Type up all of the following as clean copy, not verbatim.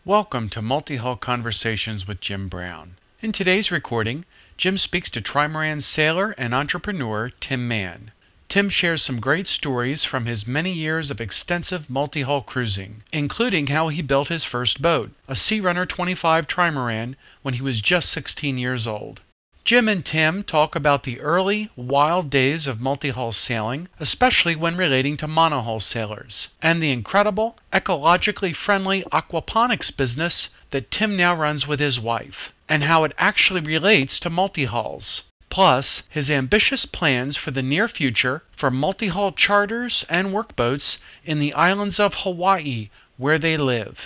Welcome to Multi-Hull Conversations with Jim Brown. In today's recording, Jim speaks to Trimaran sailor and entrepreneur Tim Mann. Tim shares some great stories from his many years of extensive multi-hull cruising, including how he built his first boat, a Searunner 25 Trimaran, when he was just 16 years old. Jim and Tim talk about the early, wild days of multi-hull sailing, especially when relating to monohull sailors, and the incredible, ecologically friendly aquaponics business that Tim now runs with his wife, and how it actually relates to multi-hulls. Plus, his ambitious plans for the near future for multi-hull charters and workboats in the islands of Hawaii, where they live.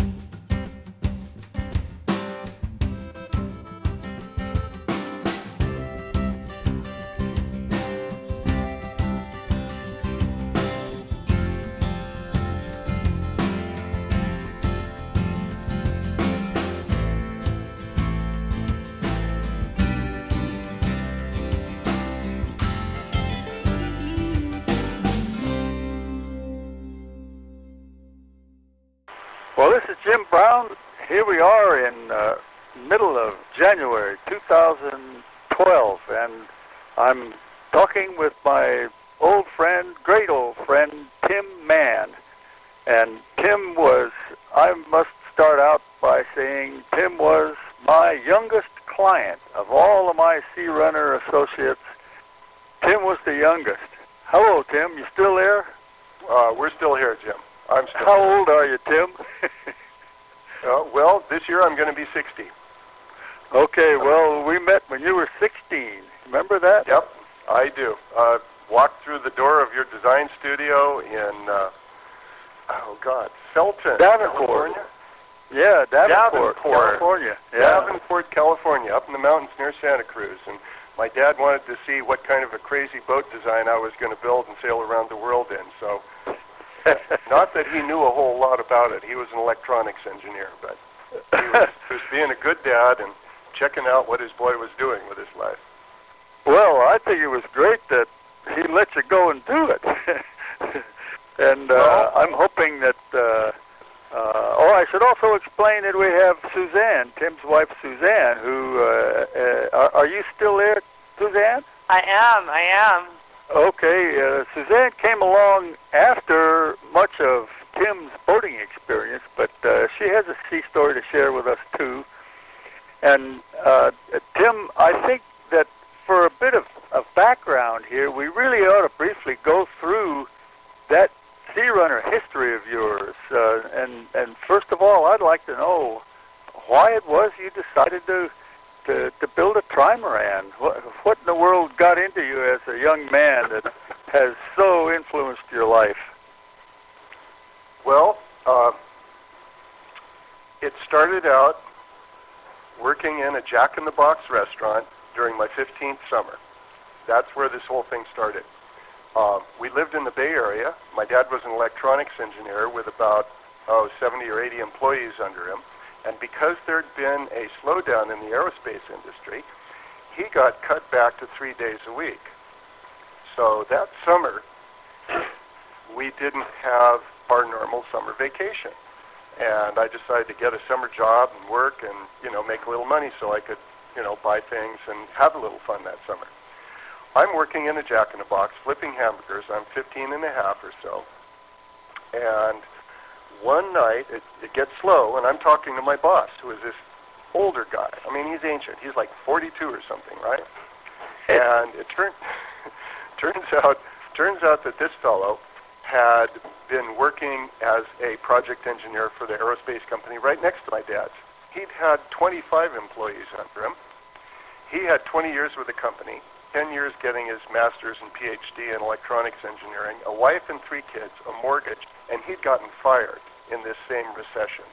Well, this is Jim Brown. Here we are in middle of January 2012, and I'm talking with my old friend, great old friend, Tim Mann. And Tim was, I must start out by saying, Tim was my youngest client of all of my Searunner associates. Tim was the youngest. Hello, Tim. You still there? We're still here, Jim. I'm still How here. old are you, Tim? Well, this year I'm going to be 60. Okay, well, we met when you were 16. Remember that? Yep, I do. Walked through the door of your design studio in, Felton, Davenport. California. Yeah, Davenport, California. Yeah. Davenport, California, up in the mountains near Santa Cruz. And my dad wanted to see what kind of a crazy boat design I was going to build and sail around the world in. So, not that he knew a whole lot about it. He was an electronics engineer, but he was being a good dad and checking out what his boy was doing with his life. Well, I think it was great that he let you go and do it. And I'm hoping that, I should also explain that we have Suzanne, Tim's wife Suzanne, who, are you still there, Suzanne? I am. Okay, Suzanne came along after much of Tim's boating experience, but she has a sea story to share with us too. And Tim, I think that for a bit of background here, we really ought to briefly go through that Searunner history of yours. And first of all, I'd like to know why it was you decided to build a trimaran. What in the world got into you as a young man that has so influenced your life? Well, it started out working in a Jack-in-the-Box restaurant during my 15th summer. That's where this whole thing started. We lived in the Bay Area. My dad was an electronics engineer with about 70 or 80 employees under him. And because there'd been a slowdown in the aerospace industry, he got cut back to 3 days a week. So that summer, we didn't have our normal summer vacation. And I decided to get a summer job and work and, make a little money so I could, buy things and have a little fun that summer. I'm working in a Jack-in-the-Box flipping hamburgers. I'm 15 and a half or so. And one night, it gets slow, and I'm talking to my boss, who is this older guy. I mean, he's ancient. He's like 42 or something, right? And it turns out that this fellow had been working as a project engineer for the aerospace company right next to my dad's. He'd had 25 employees under him. He had 20 years with the company, 10 years getting his master's and PhD in electronics engineering, a wife and 3 kids, a mortgage, and he'd gotten fired in this same recession.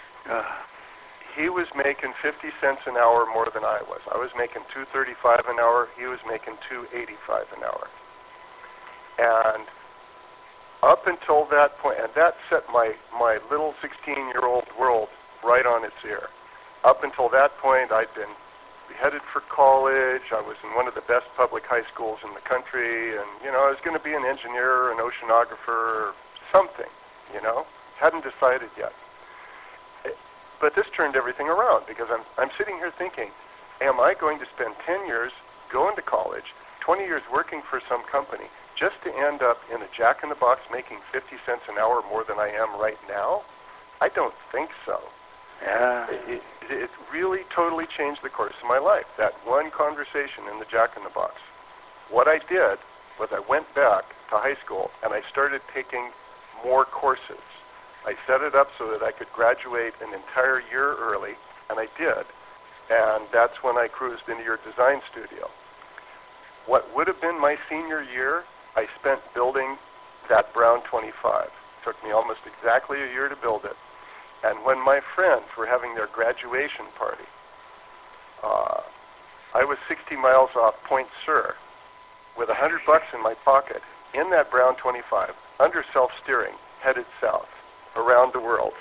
He was making 50 cents an hour more than I was. I was making $2.35 an hour. He was making $2.85 an hour. And up until that point, and that set my little 16-year-old world right on its ear. Up until that point, I'd been headed for college. I was in one of the best public high schools in the country, and, I was going to be an engineer, an oceanographer, something, hadn't decided yet. But this turned everything around because I'm sitting here thinking, am I going to spend 10 years going to college, 20 years working for some company, just to end up in a Jack-in-the-Box making 50 cents an hour more than I am right now? I don't think so. Yeah. It really totally changed the course of my life, that one conversation in the Jack-in-the-Box. What I did was I went back to high school and I started taking more courses. I set it up so that I could graduate an entire year early, and I did. And that's when I cruised into your design studio. What would have been my senior year, I spent building that Brown 25. It took me almost exactly a year to build it. And when my friends were having their graduation party, I was 60 miles off Point Sur with $100 in my pocket in that Brown 25, under self-steering, headed south, around the world.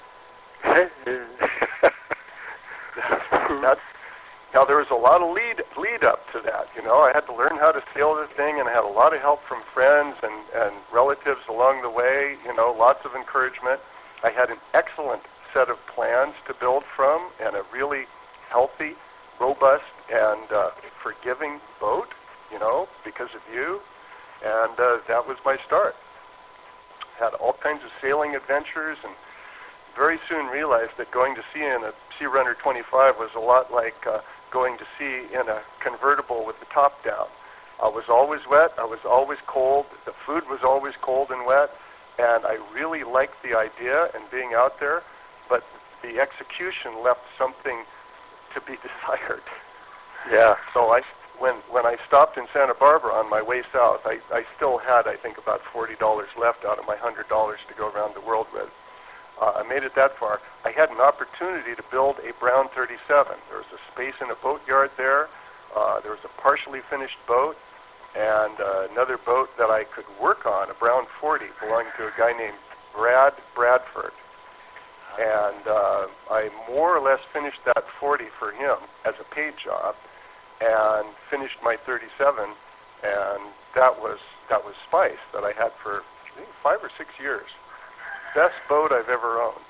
Now there was a lot of lead up to that. You know, I had to learn how to sail the thing, and I had a lot of help from friends and relatives along the way. You know, lots of encouragement. I had an excellent set of plans to build from, and a really healthy, robust, and forgiving boat. You know, because of you, and that was my start. Had all kinds of sailing adventures, and very soon realized that going to sea in a Sea Runner 25 was a lot like going to sea in a convertible with the top down. I was always wet, I was always cold, the food was always cold and wet, and I really liked the idea and being out there, but the execution left something to be desired. Yeah. So when I stopped in Santa Barbara on my way south, I still had, I think, about $40 left out of my $100 to go around the world with. I made it that far. I had an opportunity to build a Brown 37. There was a space in a boatyard there. There was a partially finished boat and another boat that I could work on, a Brown 40, belonging to a guy named Brad Bradford. And I more or less finished that 40 for him as a paid job, and finished my 37, and that was Spice that I had for, I think, 5 or 6 years. Best boat I've ever owned.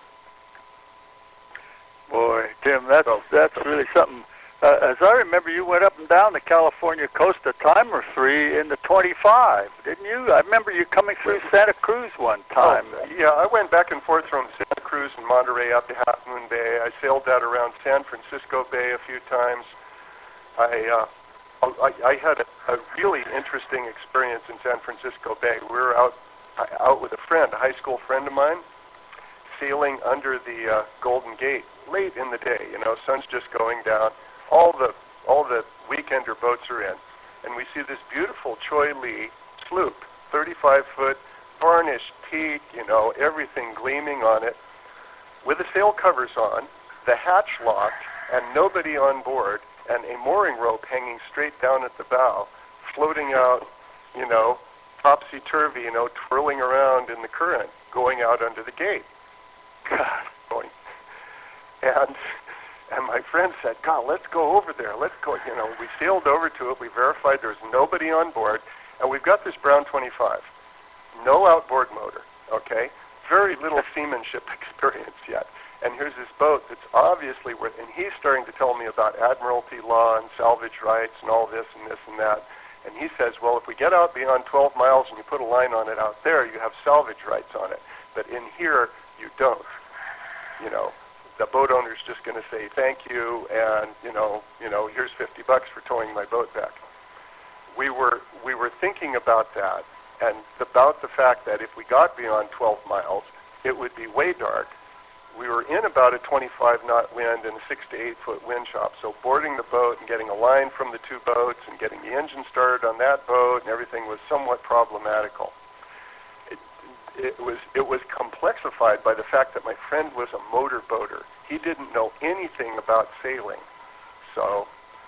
Boy, Tim, that's really something. As I remember, you went up and down the California coast a time or three in the 25, didn't you? I remember you coming through Santa Cruz one time. Oh, yeah, I went back and forth from Santa Cruz and Monterey up to Half Moon Bay. I sailed that around San Francisco Bay a few times. I had a really interesting experience in San Francisco Bay. We were out with a friend, a high school friend of mine, sailing under the Golden Gate late in the day. You know, sun's just going down. All the weekender boats are in, and we see this beautiful Choi Lee sloop, 35-foot, varnished teak, you know, everything gleaming on it, with the sail covers on, the hatch locked, and nobody on board, and a mooring rope hanging straight down at the bow, floating out, you know, topsy-turvy, you know, twirling around in the current, going out under the gate. God, going. And my friend said, God, let's go over there. Let's go. You know, we sailed over to it. We verified there was nobody on board. And we've got this Brown 25. No outboard motor, okay? Very little seamanship experience yet. And here's this boat that's obviously worth, and he's starting to tell me about admiralty law and salvage rights and all this and this and that. And he says, well, if we get out beyond 12 miles and you put a line on it out there, you have salvage rights on it. But in here, you don't. You know, the boat owner's just going to say thank you, and you know, here's $50 for towing my boat back. We were thinking about that, and about the fact that if we got beyond 12 miles, it would be way dark. We were in about a 25-knot wind and a 6 to 8 foot wind chop, so boarding the boat and getting a line from the two boats and getting the engine started on that boat and everything was somewhat problematical. It was complexified by the fact that my friend was a motor boater. He didn't know anything about sailing. So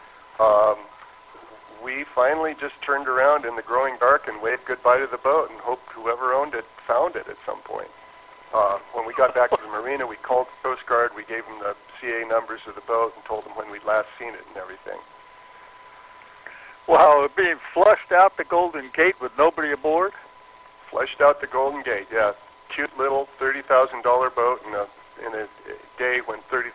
we finally just turned around in the growing dark and waved goodbye to the boat and hoped whoever owned it found it at some point. When we got back to the marina, we called the Coast Guard. We gave them the CA numbers of the boat and told them when we'd last seen it and everything. Wow, being flushed out the Golden Gate with nobody aboard? Flushed out the Golden Gate, yeah. Cute little $30,000 boat in a day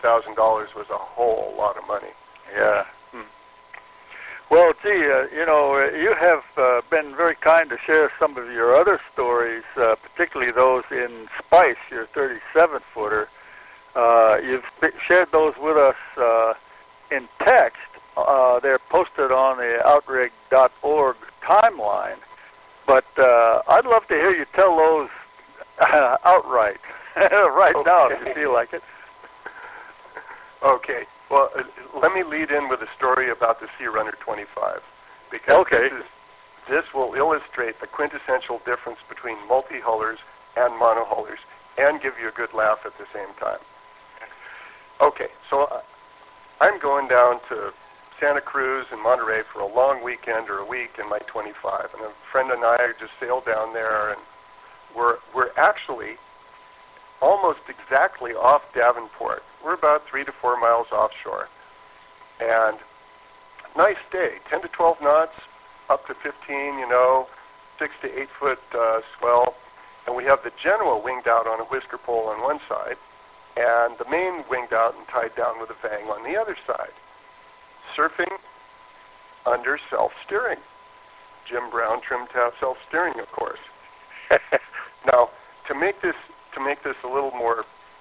was a whole lot of money. Yeah. Well, gee, you have been very kind to share some of your other stories, particularly those in Spice, your 37-footer. You've shared those with us in text. They're posted on the Outrig.org timeline. But I'd love to hear you tell those outright, right now, if you feel like it. Okay. Well, let me lead in with a story about the Sea Runner 25, because this will illustrate the quintessential difference between multi-hullers and monohullers, and give you a good laugh at the same time. Okay, so I'm going down to Santa Cruz and Monterey for a long weekend or a week in my 25, and a friend and I just sailed down there, and we're actually almost exactly off Davenport. We're about 3 to 4 miles offshore. And nice day, 10 to 12 knots, up to 15, 6 to 8 foot swell. And we have the Genoa winged out on a whisker pole on one side, and the main winged out and tied down with a vang on the other side. Surfing under self-steering. Jim Brown trim tab self-steering, of course. Now, to make this a little more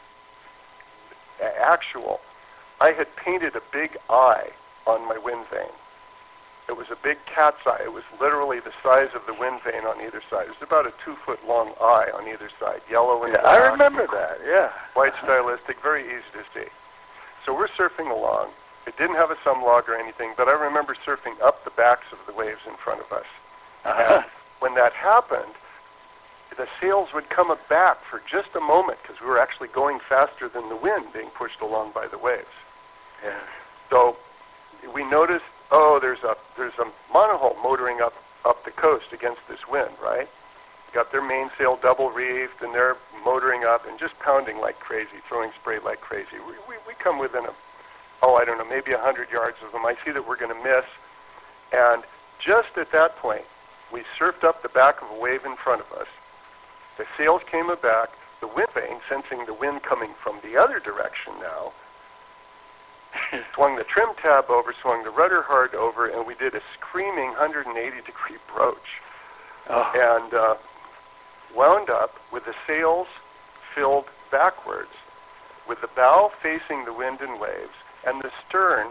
actual, I had painted a big eye on my wind vane. It was a big cat's eye. It was literally the size of the wind vane on either side. It was about a 2-foot-long eye on either side, yellow and black. I remember that, yeah. White stylistic, very easy to see. So we're surfing along. It didn't have a sunlog or anything, but I remember surfing up the backs of the waves in front of us. And when that happened, the sails would come back for just a moment, because we were actually going faster than the wind being pushed along by the waves. Yeah. So we noticed, there's a monohull motoring up the coast against this wind, right? Got their mainsail double reefed, and they're motoring up and just pounding like crazy, throwing spray like crazy. We come within maybe 100 yards of them. I see that we're going to miss, and just at that point, we surfed up the back of a wave in front of us. The sails came aback. The wind vane, sensing the wind coming from the other direction now, swung the trim tab over, swung the rudder hard over, and we did a screaming 180-degree broach. And wound up with the sails filled backwards, with the bow facing the wind and waves, and the stern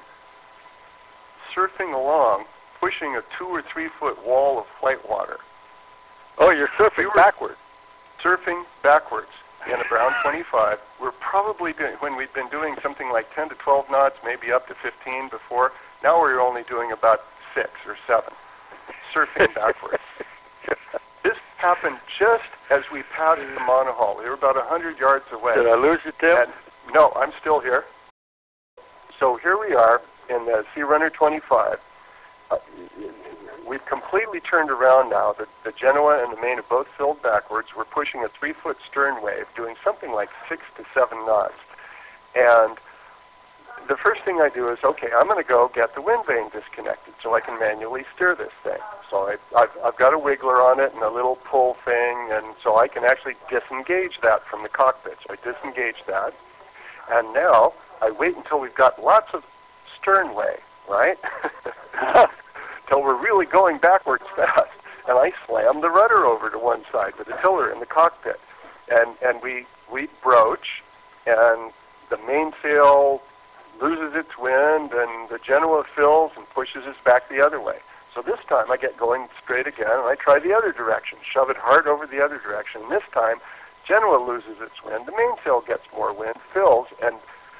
surfing along, pushing a 2 or 3 foot wall of white water. Oh, you're surfing backwards. Surfing backwards in a Brown 25. We're probably doing, when we'd been doing something like 10 to 12 knots, maybe up to 15 before, now we're only doing about 6 or 7, surfing backwards. This happened just as we passed the monohull. We were about 100 yards away. Did I lose you, Tim? And, no, I'm still here. So here we are in the Sea Runner 25. We've completely turned around now. The Genoa and the Maine have both filled backwards. We're pushing a 3-foot stern wave, doing something like 6 to 7 knots. And the first thing I do is, okay, I'm going to go get the wind vane disconnected so I can manually steer this thing. So I've got a wiggler on it and a little pull thing, and so I can actually disengage that from the cockpit. So I disengage that. And now I wait until we've got lots of sternway, right? Till we're really going backwards fast. And I slam the rudder over to one side with the tiller in the cockpit. And we broach, and the mainsail loses its wind, and the Genoa fills and pushes us back the other way. So this time I get going straight again, and I try the other direction, shove it hard over the other direction. And this time, Genoa loses its wind, the mainsail gets more wind, fills, and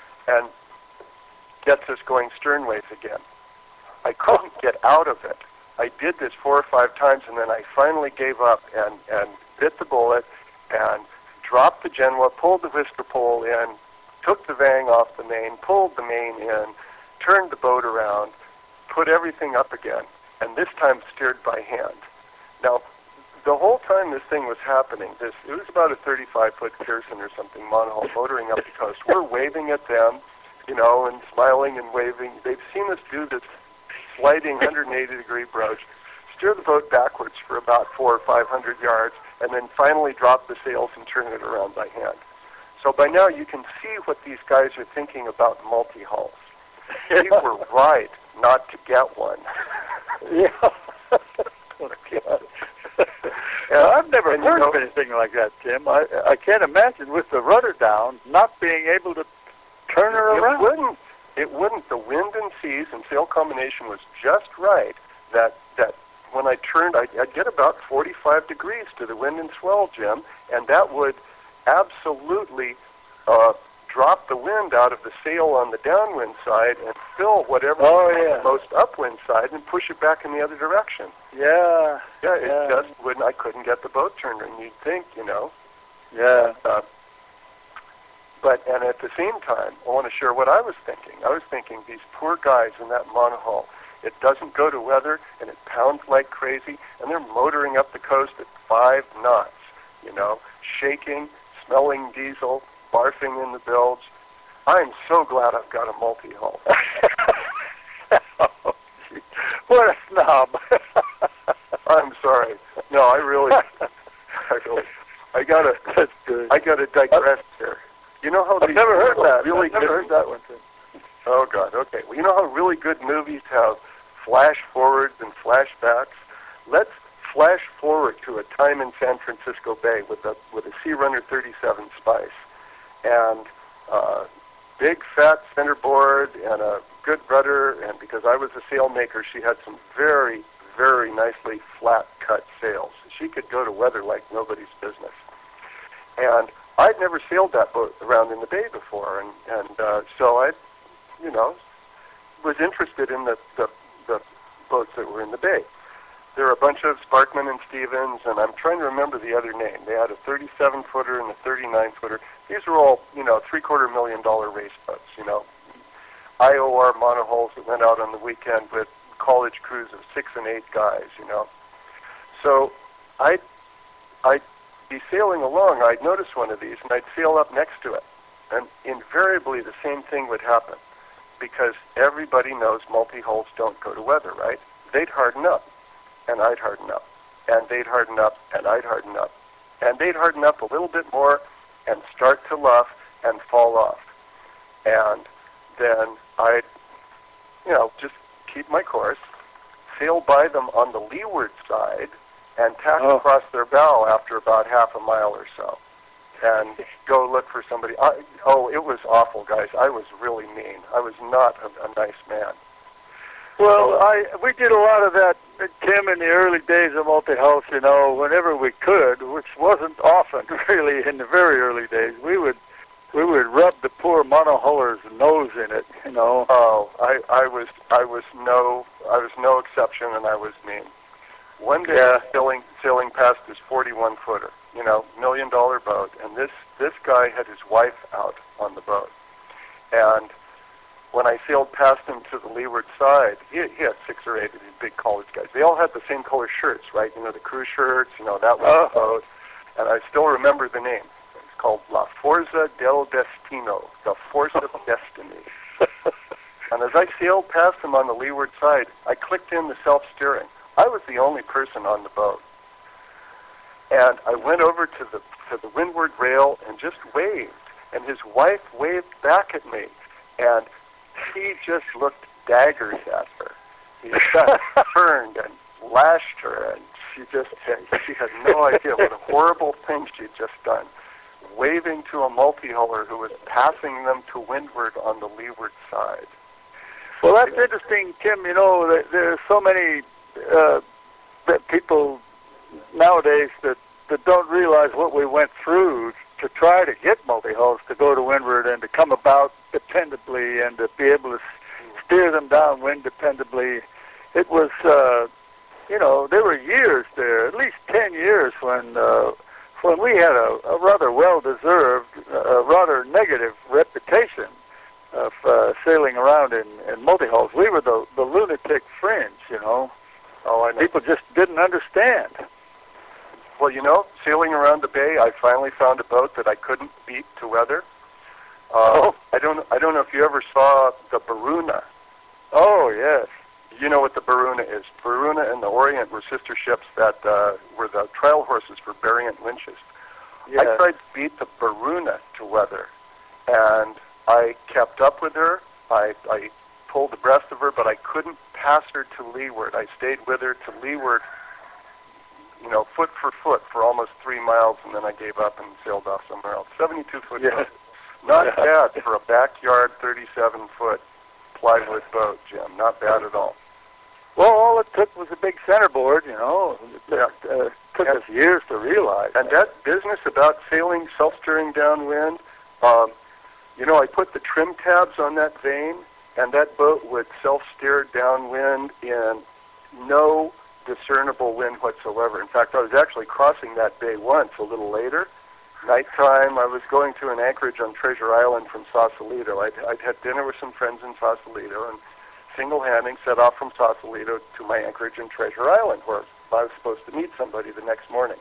gets us going sternways again. I couldn't get out of it. I did this 4 or 5 times, and then I finally gave up and bit the bullet and dropped the Genoa, pulled the whisker pole in, took the vang off the main, pulled the main in, turned the boat around, put everything up again, and this time steered by hand. Now, the whole time this thing was happening, it was about a 35-foot Pearson or something, monohull, motoring up the coast. We're waving at them, and smiling and waving. They've seen us do this sliding 180-degree broach, steer the boat backwards for about 400 or 500 yards, and then finally drop the sails and turn it around by hand. So by now you can see what these guys are thinking about multi-hulls. We were right not to get one. Yeah. Oh, God. I've never heard of anything like that, Tim. I can't imagine with the rudder down not being able to turn her around. It wouldn't. The wind and seas and sail combination was just right that when I turned, I'd get about 45 degrees to the wind and swell, Jim, and that would absolutely drop the wind out of the sail on the downwind side and fill whatever the most upwind side and push it back in the other direction. Yeah. Yeah, it just wouldn't. I couldn't get the boat turned, and you'd think, Yeah. And at the same time, I want to share what I was thinking. I was thinking, these poor guys in that monohull, it doesn't go to weather, and it pounds like crazy, and they're motoring up the coast at 5 knots, shaking, smelling diesel, barfing in the bilge. I'm so glad I've got a multi-hull. What a snob. I'm sorry. No, I gotta digress here. You know how I've never heard that. Really I've never heard that one, Tim. Oh God. Okay. Well, you know how really good movies have flash forwards and flashbacks? Let's flash forward to a time in San Francisco Bay with a Sea Runner 37 Spice, and big fat centerboard and a good rudder. And because I was a sailmaker, she had some very, very nicely flat cut sails. She could go to weather like nobody's business. And I'd never sailed that boat around in the bay before, and so I, was interested in the boats that were in the bay. There were a bunch of Sparkman and Stevens, and I'm trying to remember the other name. They had a 37-footer and a 39-footer. These were all, $750,000 race boats, IOR monohulls that went out on the weekend with college crews of 6 and 8 guys, So I'd be sailing along, I'd notice one of these, and I'd sail up next to it. And invariably the same thing would happen, because everybody knows multi-hulls don't go to weather, right? They'd harden up, and I'd harden up, and they'd harden up, and I'd harden up, and they'd harden up a little bit more and start to luff and fall off. And then I'd, just keep my course, sail by them on the leeward side, and tack across their bow after about half a mile or so, and go look for somebody. It was awful, guys. I was really mean. I was not a nice man. Well, we did a lot of that, Tim, in the early days of multi-hulls, whenever we could, which wasn't often, really, in the very early days. We would rub the poor monohuller's nose in it, Oh, I was no exception, and I was mean. One day, sailing past this 41-footer, $1 million boat, and this guy had his wife out on the boat. And when I sailed past him to the leeward side, he had 6 or 8 of these big college guys. They all had the same color shirts, right? The crew shirts, that was the boat. And I still remember the name. It's called La Forza del Destino, the Force of Destiny. And as I sailed past him on the leeward side, I clicked in the self-steering. I was the only person on the boat. And I went over to the windward rail and just waved. And his wife waved back at me. And he just looked daggers at her. He got turned and lashed her. And she had no idea what a horrible thing she'd just done. Waving to a multi-huller who was passing them to windward on the leeward side. Well, that's interesting, Tim. There's so many people nowadays that don't realize what we went through to try to get multi-hulls to go to windward and to come about dependably and to be able to steer them downwind dependably. It was, there were years there, at least 10 years when we had a rather well-deserved, rather negative reputation of sailing around in multi-hulls. We were the lunatic fringe, Oh, I know. People just didn't understand. Well, sailing around the bay, I finally found a boat that I couldn't beat to weather. I don't know if you ever saw the Baruna. Oh, yes. You know what the Baruna is. Baruna and the Orient were sister ships that were the trial horses for Barry and Winch's. I tried to beat the Baruna to weather, and I kept up with her. I pulled abreast of her, but I couldn't pass her to leeward. I stayed with her to leeward, foot for foot for almost 3 miles, and then I gave up and sailed off somewhere else. 72-foot boat. Not bad for a backyard 37-foot plywood boat, Jim. Not bad at all. Well, all it took was a big centerboard, It took us years to realize. And that business about sailing self-steering downwind, I put the trim tabs on that vane, and that boat would self-steer downwind in no discernible wind whatsoever. In fact, I was actually crossing that bay once a little later. Nighttime, I was going to an anchorage on Treasure Island from Sausalito. I'd had dinner with some friends in Sausalito, and single-handing set off from Sausalito to my anchorage in Treasure Island, where I was supposed to meet somebody the next morning.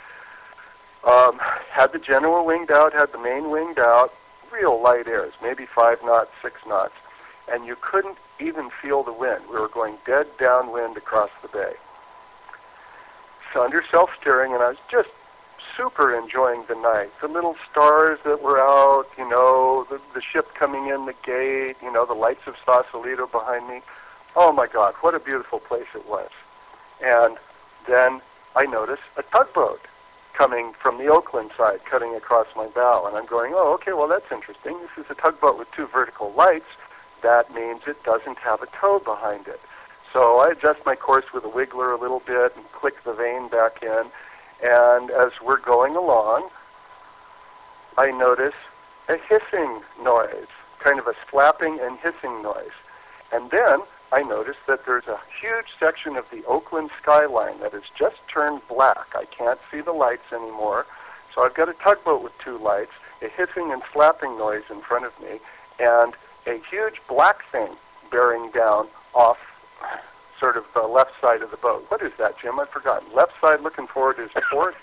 Had the Genoa winged out, had the main winged out, real light airs, maybe 5 knots, 6 knots, and you couldn't even feel the wind. We were going dead downwind across the bay. So under self-steering, and I was just super enjoying the night. The little stars that were out, the ship coming in the gate, the lights of Sausalito behind me. Oh my God, what a beautiful place it was. And then I noticed a tugboat coming from the Oakland side, cutting across my bow. And I'm going, oh, okay, well, that's interesting. This is a tugboat with 2 vertical lights. That means it doesn't have a tow behind it. So I adjust my course with a wiggler a little bit and click the vane back in. And as we're going along, I notice a hissing noise, kind of a slapping and hissing noise. And then I notice that there's a huge section of the Oakland skyline that has just turned black. I can't see the lights anymore. So I've got a tugboat with 2 lights, a hissing and slapping noise in front of me, and a huge black thing bearing down off sort of the left side of the boat. What is that, Jim? I've forgotten. Left side looking forward is port?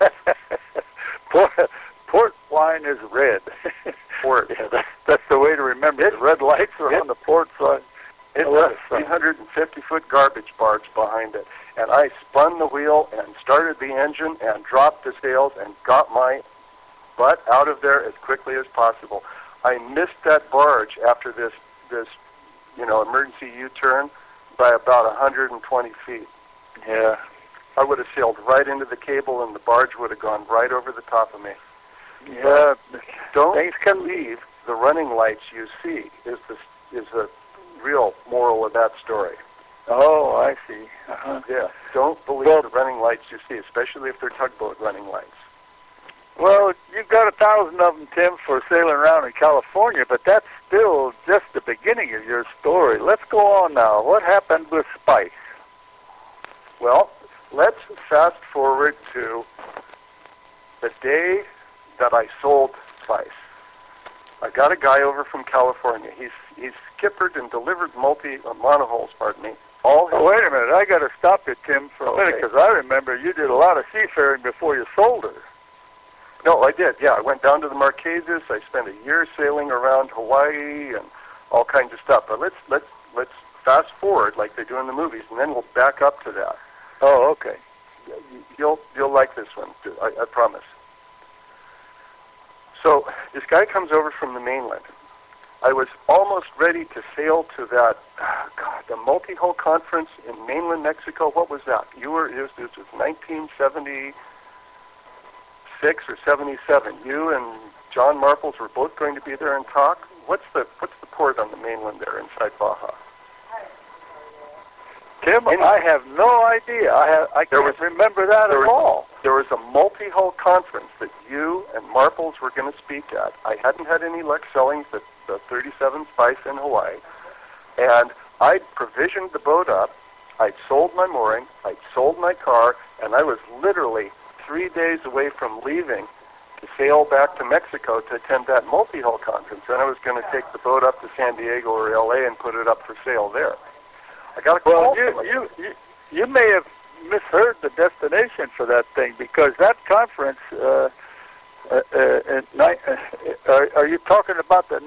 Port line is red. Port. Yeah, that's the way to remember it. The red lights are on the port side. It was a 350-foot garbage barge behind it. And I spun the wheel and started the engine and dropped the sails and got my butt out of there as quickly as possible. I missed that barge after this emergency U-turn by about 120 feet. Yeah. I would have sailed right into the cable, and the barge would have gone right over the top of me. Yeah. Don't believe the running lights you see is the real moral of that story. Oh, I see. Uh-huh. Yeah. Don't believe the running lights you see, especially if they're tugboat running lights. Well, you've got 1,000 of them, Tim, for sailing around in California, but that's still just the beginning of your story. Let's go on now. What happened with Spice? Well, let's fast forward to the day that I sold Spice. I got a guy over from California. He's skippered and delivered monohulls, all his... Oh, wait a minute. I got to stop you, Tim, for a minute, because I remember you did a lot of seafaring before you sold her. No, I did. Yeah, I went down to the Marquesas. I spent a year sailing around Hawaii and all kinds of stuff. But let's fast forward like they do in the movies, and then we'll back up to that. Oh, okay. You'll like this one, I promise. So this guy comes over from the mainland. I was almost ready to sail to that, the multi-hull conference in mainland Mexico. What was that? This was 1976 or 77. You and John Marples were both going to be there and talk. What's the port on the mainland there inside Baja? Tim, I have no idea. I can't remember that at all. There was a multi-hull conference that you and Marples were going to speak at. I hadn't had any luck selling the 37 Spice in Hawaii, and I'd provisioned the boat up. I'd sold my mooring. I'd sold my car, and I was literally 3 days away from leaving to sail back to Mexico to attend that multi-hull conference. Then I was going to take the boat up to San Diego or L.A. and put it up for sale there. I got a call. Well, you may have misheard the destination for that thing, because that conference, are you talking about the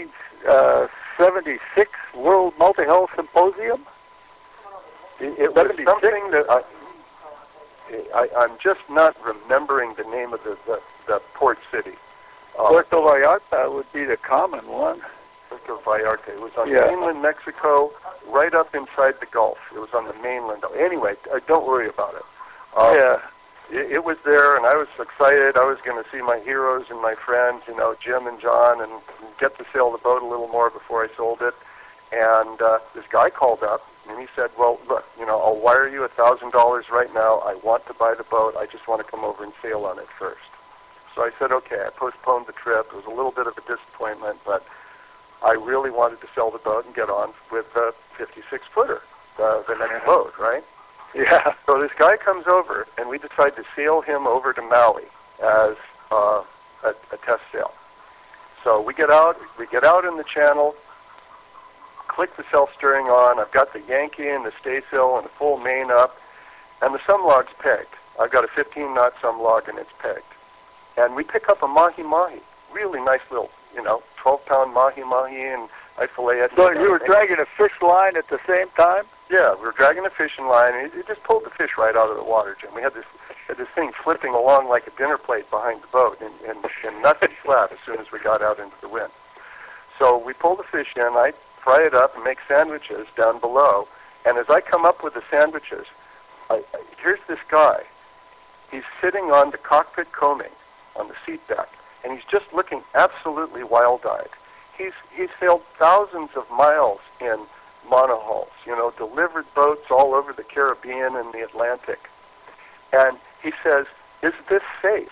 1976 World Multi-Hull Symposium? It was something that I'm just not remembering the name of the the port city. Puerto Vallarta would be the common one. Puerto Vallarta. It was on mainland Mexico, right up inside the Gulf. It was on the mainland. Anyway, don't worry about it. It was there, and I was excited. I was going to see my heroes and my friends, Jim and John, and get to sail the boat a little more before I sold it. And this guy called up, and he said, well, look, I'll wire you $1,000 right now. I want to buy the boat. I just want to come over and sail on it first. So I said, okay. I postponed the trip. It was a little bit of a disappointment, but I really wanted to sell the boat and get on with the 56-footer, the next boat, right? Yeah. So this guy comes over, and we decide to sail him over to Maui as a test sail. So we get out in the channel, click the self-steering on. I've got the Yankee and the staysail and the full main up, and the sumlog's pegged. I've got a 15-knot sumlog, and it's pegged. And we pick up a mahi-mahi, really nice little, 12-pound mahi-mahi, and I fillet it. So you were dragging a fish line at the same time? Yeah, we were dragging a fishing line, and it just pulled the fish right out of the water, Jim. We had this thing flipping along like a dinner plate behind the boat, and nothing flat as soon as we got out into the wind. So we pull the fish in, I fry it up and make sandwiches down below, and as I come up with the sandwiches, here's this guy. He's sitting on the cockpit combing on the seat deck, and he's just looking absolutely wild-eyed. He's sailed thousands of miles in monohulls, delivered boats all over the Caribbean and the Atlantic. And he says, is this safe?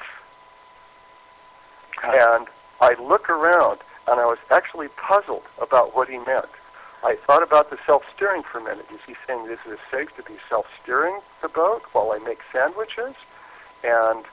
And I look around, and I was actually puzzled about what he meant. I thought about the self-steering for a minute. Is he saying this is safe to be self-steering the boat while I make sandwiches? And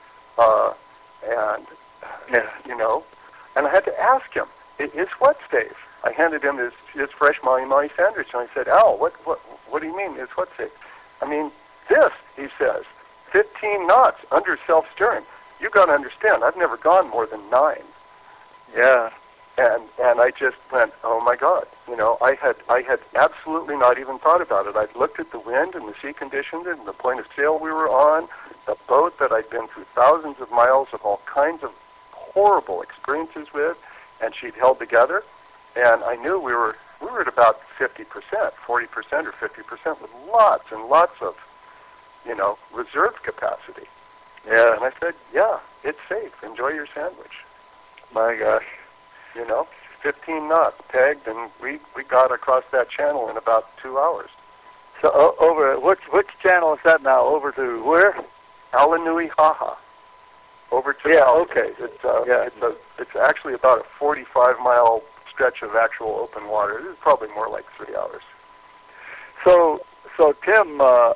I had to ask him, is what safe? I handed him his fresh mahi-mahi sandwich, and I said, Al, what do you mean, is what safe? I mean, this, he says, 15 knots under self-steering. You got to understand, I've never gone more than 9. Yeah. And I just went, oh my God, I had absolutely not even thought about it. I'd looked at the wind and the sea conditions and the point of sail we were on, the boat that I'd been through thousands of miles of all kinds of horrible experiences with, and she'd held together. And I knew we were at about 50%, 40% or 50% with lots and lots of, reserve capacity. Yeah. And I said, yeah, it's safe. Enjoy your sandwich. My gosh. 15 knots pegged, and we got across that channel in about 2 hours. So over which channel is that now? Over to where? Alanuihaha. Over to okay. It's actually about a 45-mile stretch of actual open water. It's probably more like 3 hours. So Tim,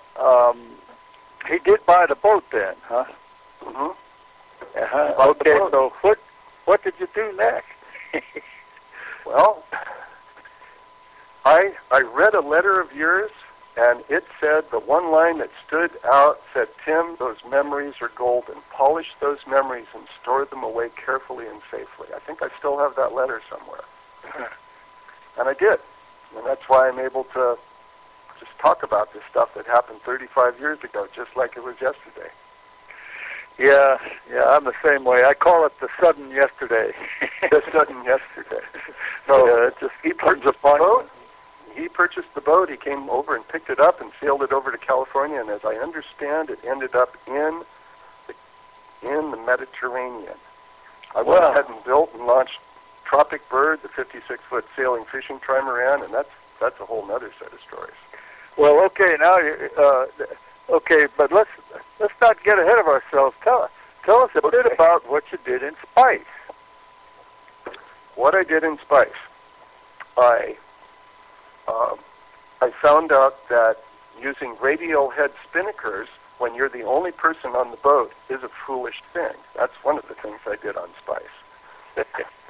he did buy the boat then, huh? Mm-hmm. Okay. So what did you do next? Well, I read a letter of yours, and it said, the one line that stood out said, Tim, those memories are golden. Polish those memories and store them away carefully and safely. I think I still have that letter somewhere. And I did. And that's why I'm able to just talk about this stuff that happened 35 years ago, just like it was yesterday. Yeah, I'm the same way. I call it the sudden yesterday. The sudden yesterday. So he purchased the boat. He purchased the boat. He came over and picked it up and sailed it over to California. And as I understand, it ended up in the Mediterranean. I went ahead and built and launched Tropic Bird, the 56-foot sailing fishing trimaran, and that's a whole other set of stories. Well, okay, now okay, but let's not get ahead of ourselves. Tell us a bit about what you did in Spice. What I did in Spice, I found out that using radial head spinnakers when you're the only person on the boat is a foolish thing. That's one of the things I did on Spice.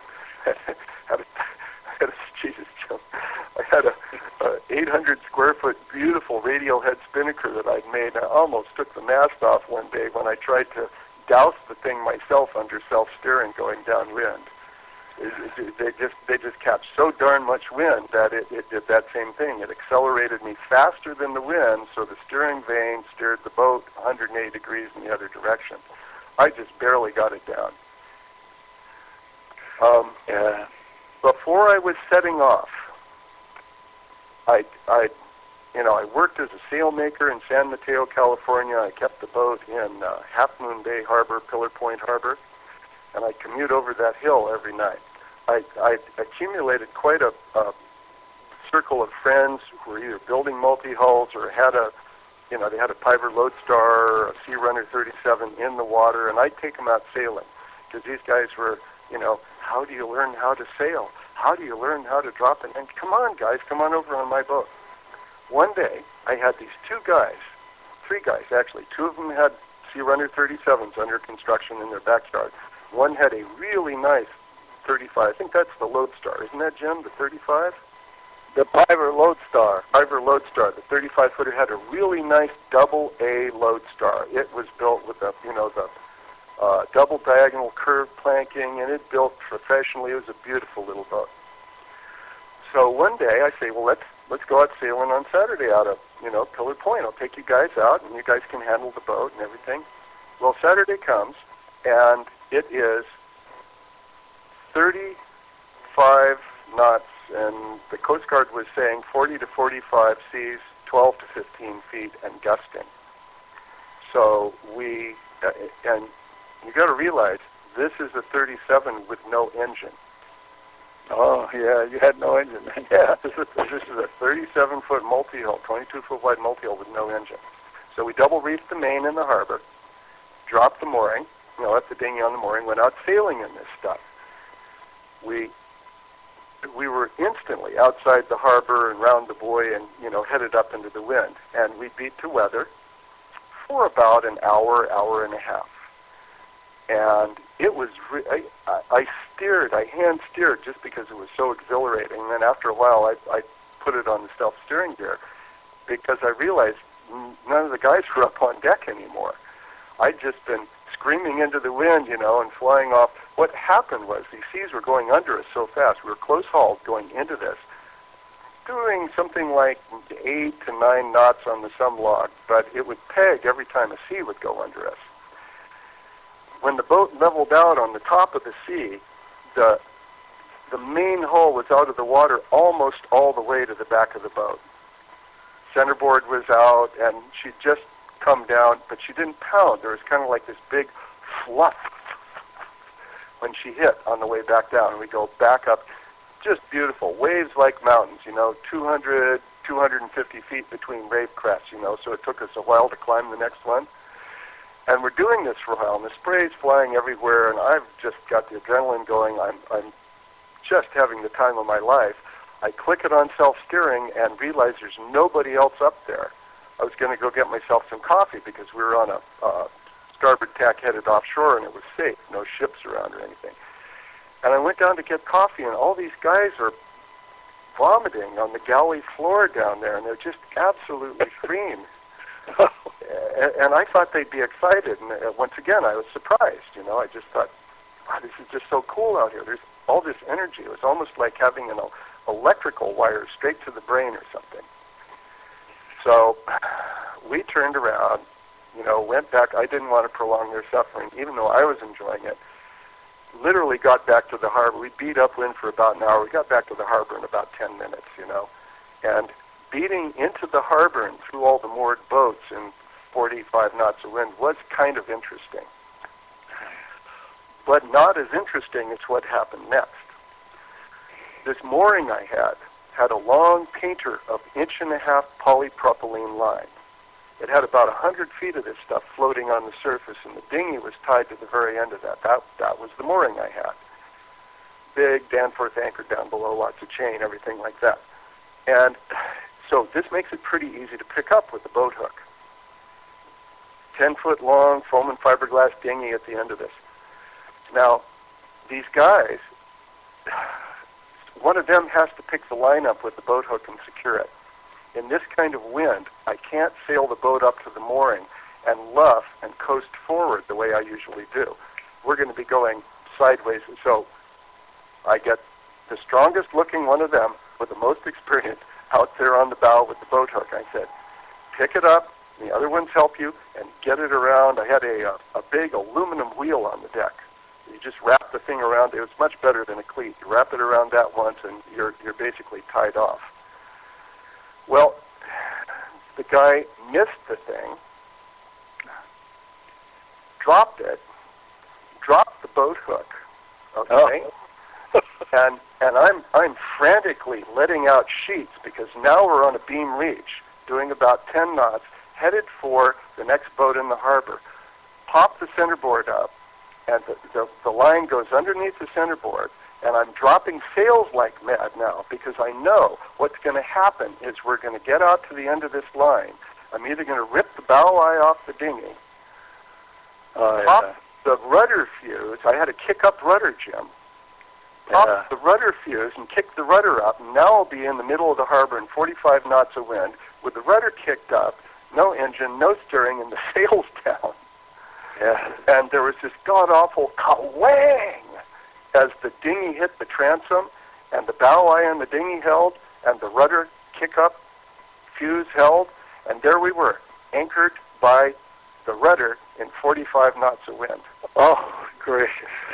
I had a 800 square foot beautiful radial head spinnaker that I'd made. I almost took the mast off one day when I tried to douse the thing myself under self-steering going downwind. They just catch so darn much wind that it did that same thing. It accelerated me faster than the wind, so the steering vane steered the boat 180 degrees in the other direction. I just barely got it down. Yeah. Before I was setting off, I worked as a sailmaker in San Mateo, California. I kept the boat in Half Moon Bay Harbor, Pillar Point Harbor, and I commute over that hill every night. I accumulated quite a circle of friends who were either building multi-hulls or they had a Piver Lodestar or a Sea Runner 37 in the water, and I'd take them out sailing because these guys were, how do you learn how to sail? How do you learn how to drop an anchor? Come on, guys, come on over on my boat. One day, I had these three guys actually. Two of them had Sea Runner 37s under construction in their backyard. One had a really nice 35. I think that's the Lodestar. Isn't that, Jim, the 35? The Piver Lodestar. Piver Lodestar, the 35-footer, had a really nice double-A Lodestar. It was built with the double diagonal curved planking, and it built professionally. It was a beautiful little boat. So one day I say, well, let's go out sailing on Saturday out of Pillar Point. I'll take you guys out, and you guys can handle the boat and everything. Well, Saturday comes, and it is 35 knots, and the Coast Guard was saying 40 to 45 seas, 12 to 15 feet, and gusting. So and you got to realize this is a 37 with no engine. Oh, yeah, you had no engine. Yeah, this is a 37-foot multi-hull, 22-foot wide multi-hull with no engine. So we double reefed the main in the harbor, dropped the mooring, left the dinghy on the mooring, went out sailing in this stuff. We were instantly outside the harbor and round the buoy and, headed up into the wind. And we beat to weather for about an hour, hour and a half. And it was, I hand steered just because it was so exhilarating. And then after a while, I put it on the self-steering gear because I realized none of the guys were up on deck anymore. I'd just been screaming into the wind, and flying off. What happened was these seas were going under us so fast. We were close-hauled going into this, doing something like 8 to 9 knots on the some log, but it would peg every time a sea would go under us. When the boat leveled out on the top of the sea, the main hull was out of the water almost all the way to the back of the boat. Centerboard was out, and she'd just come down, but she didn't pound. There was kind of like this big fluff when she hit on the way back down. And we go back up, just beautiful. Waves like mountains, 200, 250 feet between wave crests, so it took us a while to climb the next one. And we're doing this for a while, and the spray's flying everywhere, and I've just got the adrenaline going. I'm just having the time of my life. I click it on self-steering and realize there's nobody else up there. I was going to go get myself some coffee because we were on a starboard tack headed offshore, and it was safe, no ships around or anything. And I went down to get coffee, and all these guys are vomiting on the galley floor down there, and they're just absolutely green. And I thought they'd be excited, and once again, I was surprised. I just thought, wow, this is just so cool out here. There's all this energy. It was almost like having an electrical wire straight to the brain or something. So we turned around, went back. I didn't want to prolong their suffering, even though I was enjoying it. Literally got back to the harbor. We beat upwind for about an hour. We got back to the harbor in about 10 minutes, And beating into the harbor and through all the moored boats in 45 knots of wind was kind of interesting. But not as interesting as what happened next. This mooring I had a long painter of 1.5-inch polypropylene line. It had about 100 feet of this stuff floating on the surface, and the dinghy was tied to the very end of that. That was the mooring I had. Big Danforth anchor down below, lots of chain, everything like that. And so this makes it pretty easy to pick up with the boat hook. 10-foot long foam and fiberglass dinghy at the end of this. Now, these guys, one of them has to pick the line up with the boat hook and secure it. In this kind of wind, I can't sail the boat up to the mooring and luff and coast forward the way I usually do. We're going to be going sideways. So I get the strongest looking one of them with the most experience out there on the bow with the boat hook. I said, pick it up, the other ones help you, and get it around. I had a big aluminum wheel on the deck, You just wrap the thing around it. It's much better than a cleat. You wrap it around that once, and you're basically tied off. Well, the guy missed the thing, dropped it, dropped the boat hook. Okay. Oh. and I'm frantically letting out sheets because now we're on a beam reach, doing about 10 knots, headed for the next boat in the harbor. Pop the centerboard up, and the line goes underneath the centerboard, and I'm dropping sails like mad now because I know what's going to happen is we're going to get out to the end of this line. I'm either going to rip the bow eye off the dinghy, pop the rudder fuse. I had a kick-up rudder, Jim. Pop the rudder fuse and kick the rudder up, and now I'll be in the middle of the harbor in 45 knots of wind with the rudder kicked up, no engine, no steering, and the sails down. Yeah. And there was this god-awful ka-wang as the dinghy hit the transom, and the bow eye on the dinghy held, and the rudder kick-up fuse held, and there we were, anchored by the rudder in 45 knots of wind. Oh, gracious.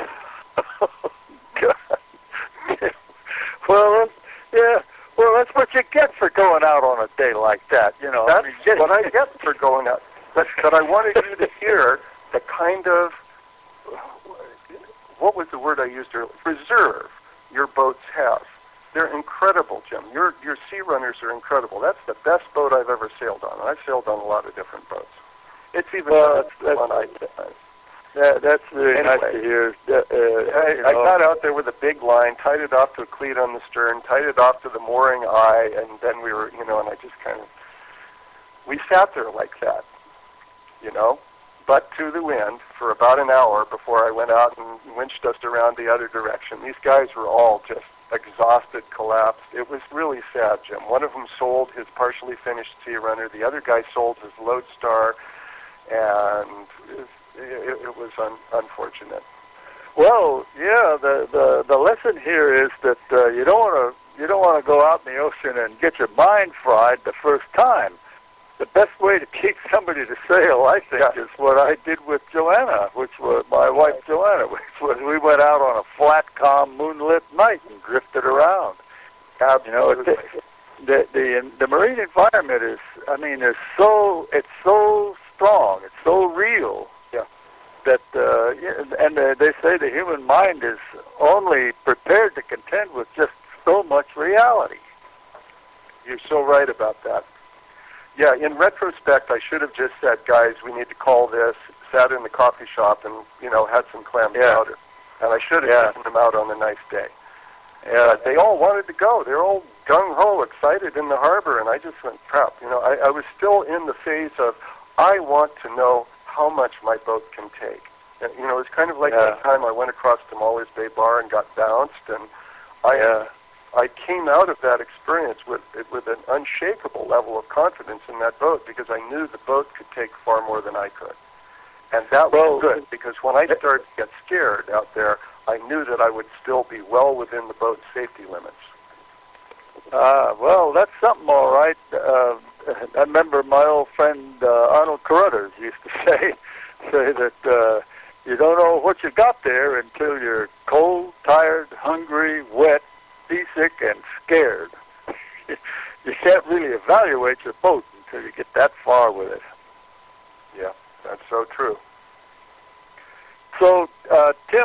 God. Well, that's what you get for going out on a day like that, you know. That's what I get for going out. But I wanted you to hear the kind of, what was the word I used earlier? Reserve your boats have. They're incredible, Jim. Your Sea Runners are incredible. That's the best boat I've ever sailed on. And I've sailed on a lot of different boats. It's even better than one I did. That's really nice to hear. I got out there with a big line, tied it off to a cleat on the stern, tied it off to the mooring eye, and then we were, and I just we sat there like that, butt to the wind for about an hour before I went out and winched us around the other direction. These guys were all just exhausted, collapsed. It was really sad, Jim. One of them sold his partially finished Sea Runner. The other guy sold his Lodestar, and it was unfortunate. Well, yeah. The lesson here is that you don't want to go out in the ocean and get your mind fried the first time. The best way to teach somebody to sail, I think, is what I did with Joanna, which was my wife Joanna, which was we went out on a flat, calm, moonlit night and drifted around. Absolutely. The marine environment is it's so strong, it's so real. Yeah. That they say the human mind is only prepared to contend with just so much reality. You're so right about that. Yeah, in retrospect, I should have just said, guys, we need to call this, sat in the coffee shop and, had some clam chowder. And I should have taken them out on a nice day. Yeah. They all wanted to go. They're all gung-ho, excited in the harbor, and I just went, crap. I was still in the phase of, I want to know how much my boat can take. And, it was kind of like that time I went across to Molly's Bay Bar and got bounced, and I came out of that experience with an unshakable level of confidence in that boat because I knew the boat could take far more than I could. And that was good because when I started to get scared out there, I knew that I would still be well within the boat's safety limits. Well, that's something, all right. I remember my old friend Arnold Carruthers used to say that you don't know what you got there until you're cold, tired, hungry, wet, seasick, and scared. You can't really evaluate your boat until you get that far with it. Yeah, that's so true. So, Tim,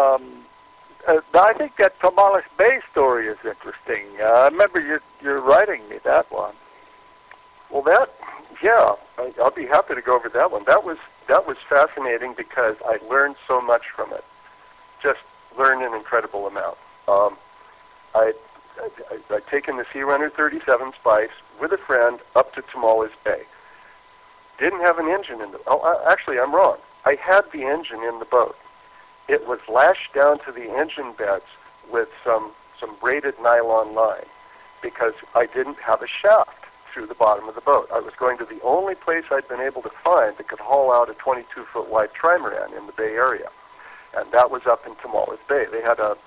I think that Tomales Bay story is interesting. I remember you're writing me that one. Well, I'll be happy to go over that one. That was fascinating because I learned so much from it. Just learned an incredible amount. I'd taken the Sea Runner 37 Spice with a friend up to Tomales Bay. Didn't have an engine in the... actually, I'm wrong. I had the engine in the boat. It was lashed down to the engine beds with some braided nylon line because I didn't have a shaft through the bottom of the boat. I was going to the only place I'd been able to find that could haul out a 22-foot wide trimaran in the Bay Area, and that was up in Tomales Bay. They had a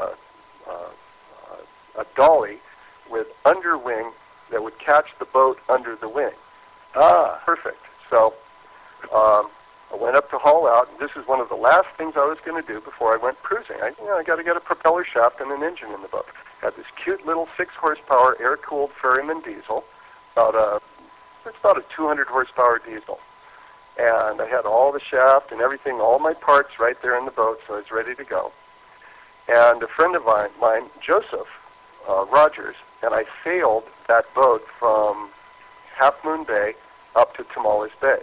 dolly with underwing that would catch the boat under the wing. Perfect. So I went up to haul out, and this is one of the last things I was going to do before I went cruising. I got to get a propeller shaft and an engine in the boat. Had this cute little 6-horsepower air-cooled Ferryman diesel, it's about a 200 horsepower diesel. And I had all the shaft and everything, all my parts right there in the boat, so I was ready to go. And a friend of mine, Joseph Rogers, and I sailed that boat from Half Moon Bay up to Tomales Bay.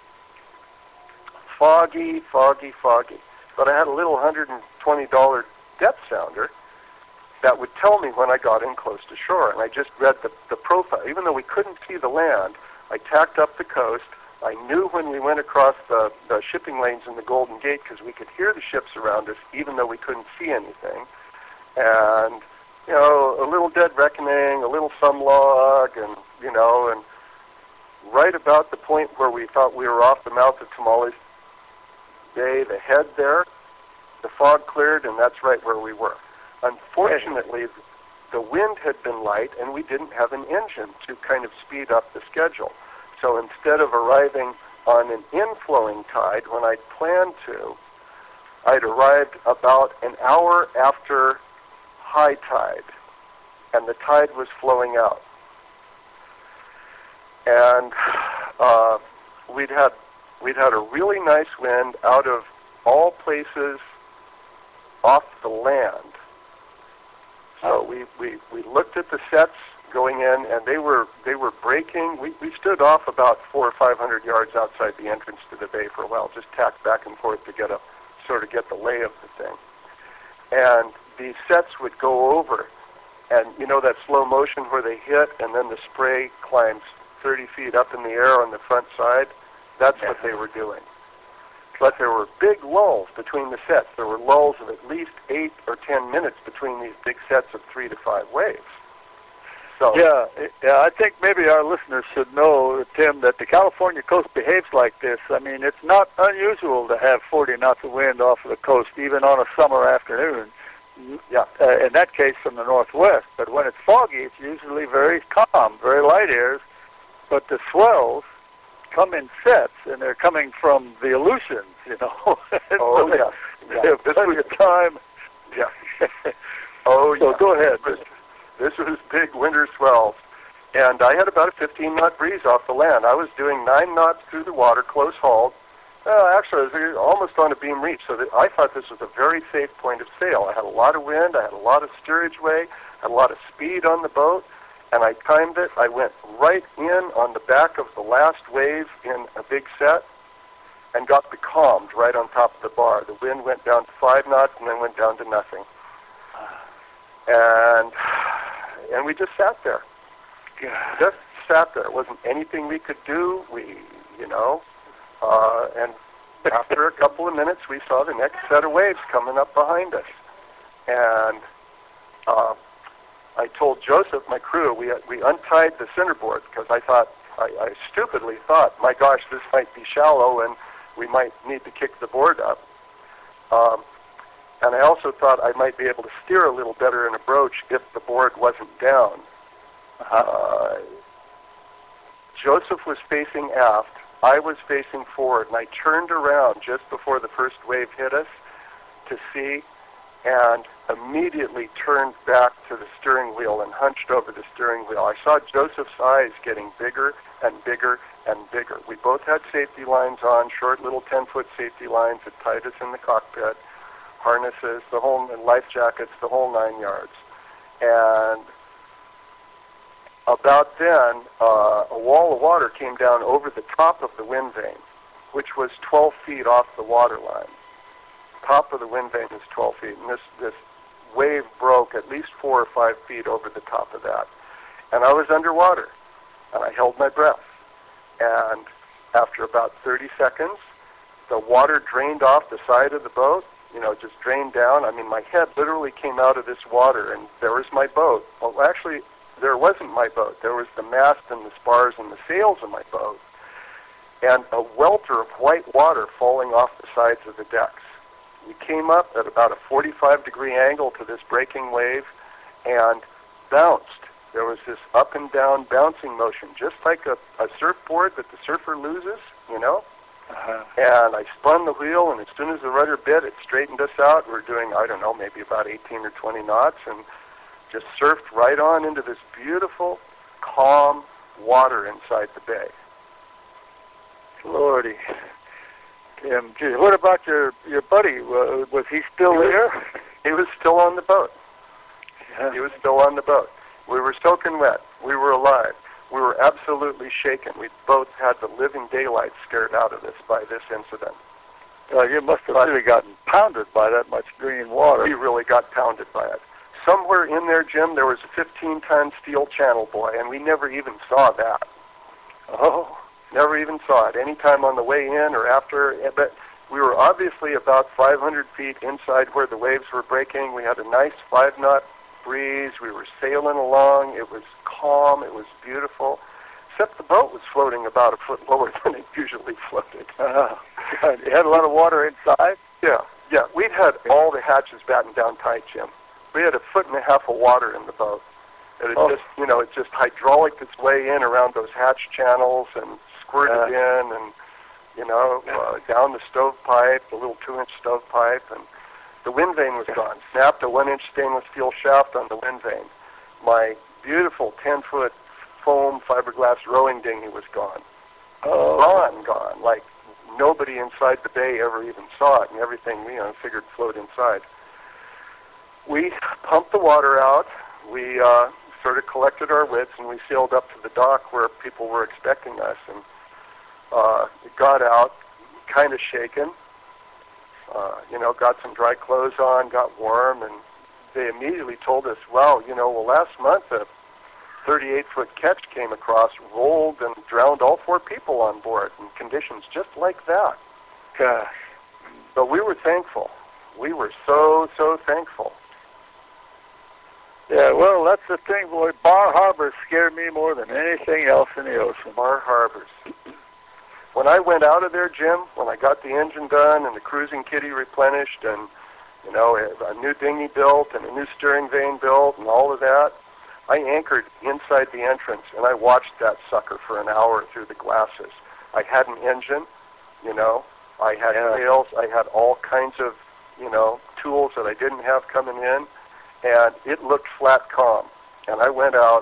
Foggy, foggy, foggy. But I had a little $120 depth sounder that would tell me when I got in close to shore. And I just read the profile. Even though we couldn't see the land, I tacked up the coast. I knew when we went across the shipping lanes in the Golden Gate because we could hear the ships around us even though we couldn't see anything. And, you know, a little dead reckoning, a little Sumlog, and, you know, and right about the point where we thought we were off the mouth of Tomales Bay, the head there, the fog cleared, and that's right where we were. Unfortunately, the wind had been light, and we didn't have an engine to kind of speed up the schedule. So instead of arriving on an inflowing tide when I'd planned to, I'd arrived about an hour after high tide, and the tide was flowing out. And we'd had a really nice wind out of all places off the land. So we looked at the sets going in, and they were breaking. We stood off about 400 or 500 yards outside the entrance to the bay for a while, just tacked back and forth to get the lay of the thing. And these sets would go over, and you know that slow motion where they hit, and then the spray climbs 30 feet up in the air on the front side. That's what they were doing. But there were big lulls between the sets. There were lulls of at least 8 or 10 minutes between these big sets of 3 to 5 waves. So yeah, I think maybe our listeners should know, Tim, that the California coast behaves like this. I mean, it's not unusual to have 40 knots of wind off of the coast, even on a summer afternoon. Yeah, in that case from the northwest. But when it's foggy, it's usually very calm, very light airs. But the swells come in sets, and they're coming from the Aleutians, you know. Oh, yeah. They have plenty of time. Yeah. Oh, yeah. So go ahead. This was big winter swells. And I had about a 15-knot breeze off the land. I was doing 9 knots through the water, close hauled. Actually, I was almost on a beam reach, so that I thought this was a very safe point of sail. I had a lot of wind. I had a lot of steerage way. I had a lot of speed on the boat. And I timed it. I went right in on the back of the last wave in a big set and got becalmed right on top of the bar. The wind went down to 5 knots and then went down to nothing. And we just sat there. Just sat there. It wasn't anything we could do. And after a couple of minutes, we saw the next set of waves coming up behind us. And I told Joseph, my crew, we untied the centerboard because I stupidly thought, my gosh, this might be shallow and we might need to kick the board up. And I also thought I might be able to steer a little better in a broach if the board wasn't down. Joseph was facing aft. I was facing forward, and I turned around just before the first wave hit us to see, and immediately turned back to the steering wheel and hunched over the steering wheel. I saw Joseph's eyes getting bigger and bigger and bigger. We both had safety lines on, short little 10-foot safety lines that tied us in the cockpit, harnesses, the whole, and life jackets, the whole 9 yards. And about then, a wall of water came down over the top of the wind vane, which was 12 feet off the water line. Top of the wind vane is 12 feet, and this wave broke at least 4 or 5 feet over the top of that. And I was underwater, and I held my breath. And after about 30 seconds, the water drained off the side of the boat, just drained down. I mean, my head literally came out of this water, and there was my boat. Well, actually, there wasn't my boat. There was the mast and the spars and the sails of my boat, and a welter of white water falling off the sides of the decks. We came up at about a 45-degree angle to this breaking wave and bounced. There was this up and down bouncing motion, just like a surfboard that the surfer loses, And I spun the wheel, and as soon as the rudder bit, it straightened us out. We were doing, I don't know, maybe about 18 or 20 knots, and just surfed right on into this beautiful, calm water inside the bay. Lordy. Tim, gee, what about your buddy? Was he still there? He was still on the boat. Yeah. He was still on the boat. We were soaking wet. We were alive. We were absolutely shaken. We both had the living daylight scared out of us by this incident. You must have really gotten pounded by that much green water. We really got pounded by it. Somewhere in there, Jim, there was a 15-ton steel channel buoy, and we never even saw that. Oh. Never even saw it, any time on the way in or after. But we were obviously about 500 feet inside where the waves were breaking. We had a nice 5-knot breeze. We were sailing along. It was calm. It was beautiful. Except the boat was floating about a foot lower than it usually floated. You had a lot of water inside? Yeah. We'd had all the hatches battened down tight, Jim. We had 1.5 foot of water in the boat. And it just hydrauliced its way in around those hatch channels and squirted in and, down the stovepipe, the little 2-inch stovepipe, and the wind vane was gone. Snapped a 1-inch stainless steel shaft on the wind vane. My beautiful 10-foot foam fiberglass rowing dinghy was gone. Gone. Like nobody inside the bay ever even saw it, and everything we figured flowed inside. We pumped the water out. We sort of collected our wits, and we sailed up to the dock where people were expecting us, and got out, kind of shaken, got some dry clothes on, got warm, and they immediately told us, wow, last month a 38-foot ketch came across, rolled, and drowned all 4 people on board in conditions just like that. Gosh. But we were thankful. We were so, so thankful. Yeah, well, that's the thing, boy. Bar Harbor scared me more than anything else in the ocean. Bar Harbors. When I went out of there, Jim, when I got the engine done and the cruising kitty replenished and, a new dinghy built and a new steering vane built and all of that, I anchored inside the entrance and I watched that sucker for an hour through the glasses. I had an engine, I had sails, I had all kinds of, tools that I didn't have coming in, and it looked flat calm. And I went out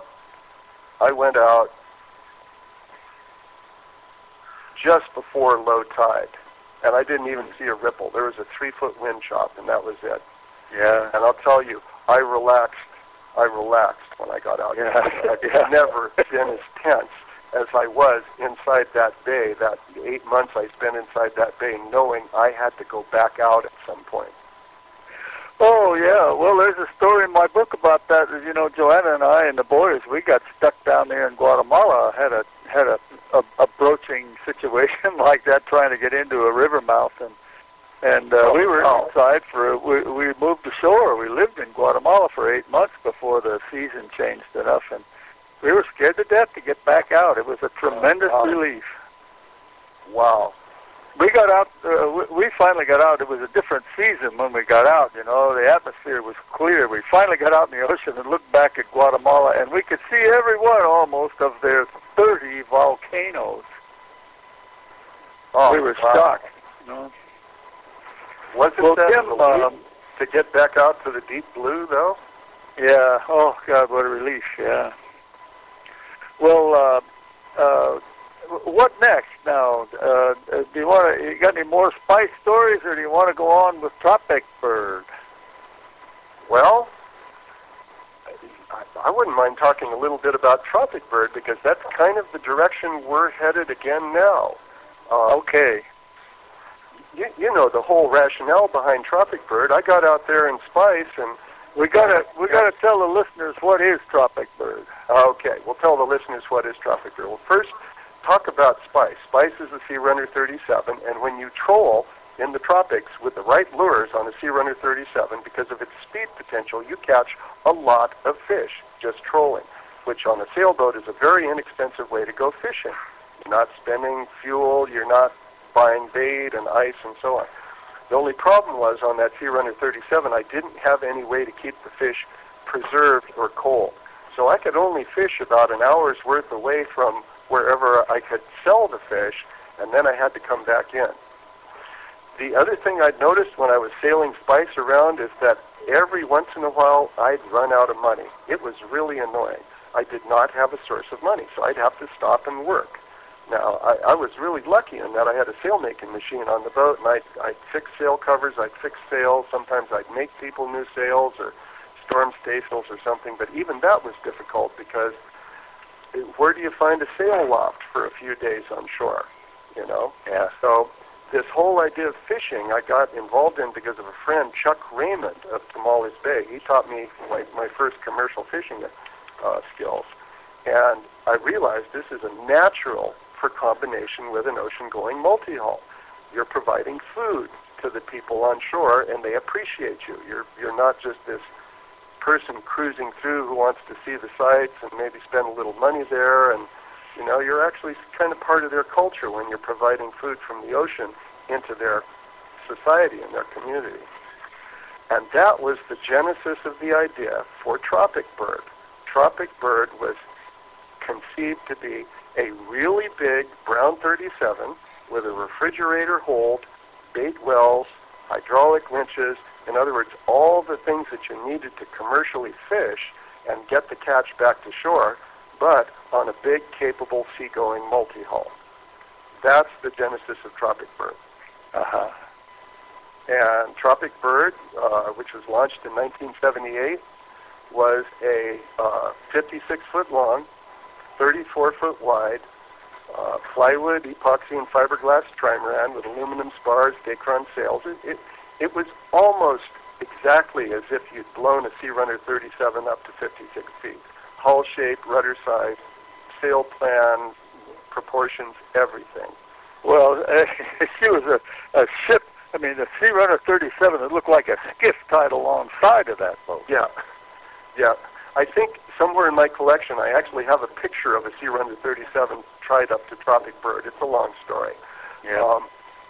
just before low tide, and I didn't even see a ripple. There was a 3-foot wind chop, and that was it. Yeah. And I'll tell you, I relaxed when I got out. Yeah. I've never been as tense as I was inside that bay, that 8 months I spent inside that bay, knowing I had to go back out at some point. Oh, yeah. Well, there's a story in my book about that. Joanna and I and the boys, we got stuck down there in Guatemala, had a broaching situation like that, trying to get into a river mouth, and we were inside we moved ashore. We lived in Guatemala for 8 months before the season changed enough, and we were scared to death to get back out. It was a tremendous relief. Wow. We got out, we finally got out. It was a different season when we got out, the atmosphere was clear. We finally got out in the ocean and looked back at Guatemala, and we could see every one almost of their 30 volcanoes. Oh, we were shocked. Wasn't that to get back out to the deep blue, though? Yeah. Oh, God, what a relief, yeah. Well, what next now? You got any more spice stories, or do you want to go on with Tropic Bird? Well, I wouldn't mind talking a little bit about Tropic Bird, because that's kind of the direction we're headed again now. Okay. You know the whole rationale behind Tropic Bird. I got out there in Spice, and we gotta tell the listeners what is Tropic Bird. Okay, we'll tell the listeners what is Tropic Bird. Well, first, talk about Spice. Spice is a Sea Runner 37, and when you troll in the tropics with the right lures on a Sea Runner 37, because of its speed potential, you catch a lot of fish just trolling, which on a sailboat is a very inexpensive way to go fishing. You're not spending fuel, you're not buying bait and ice and so on. The only problem was on that Sea Runner 37, I didn't have any way to keep the fish preserved or cold. So I could only fish about an hour's worth away from wherever I could sell the fish, and then I had to come back in. The other thing I'd noticed when I was sailing spice around is that every once in a while I'd run out of money. It was really annoying. I did not have a source of money, so I'd have to stop and work. Now, I was really lucky in that I had a sail-making machine on the boat, and I'd fix sail covers, I'd fix sails, sometimes I'd make people new sails or storm staysails or something, but even that was difficult because where do you find a sail loft for a few days on shore, you know? Yeah. So this whole idea of fishing I got involved in because of a friend, Chuck Raymond of Tamales Bay. He taught me my first commercial fishing skills. And I realized this is a natural for combination with an ocean-going multi-hull. You're providing food to the people on shore, and they appreciate you. You're not just this person cruising through who wants to see the sights and maybe spend a little money there, and you know, you're actually kind of part of their culture when you're providing food from the ocean into their society and their community. And that was the genesis of the idea for Tropic Bird. Tropic Bird was conceived to be a really big brown 37 with a refrigerator hold, bait wells, hydraulic winches, in other words, all the things that you needed to commercially fish and get the catch back to shore, but on a big, capable, seagoing multi-hull. That's the genesis of Tropic Bird. Uh-huh. And Tropic Bird, which was launched in 1978, was a 56-foot long, 34-foot wide, plywood, epoxy, and fiberglass trimaran with aluminum spars, Dacron sails. It was almost exactly as if you'd blown a Sea Runner 37 up to 56 feet. Hull shape, rudder size, sail plan, proportions, everything. Well, she was a ship. I mean, the Sea Runner 37, it looked like a skiff tied alongside of that boat. Yeah. I think somewhere in my collection I actually have a picture of a Sea Runner 37 tried up to Tropic Bird. It's a long story. Yeah.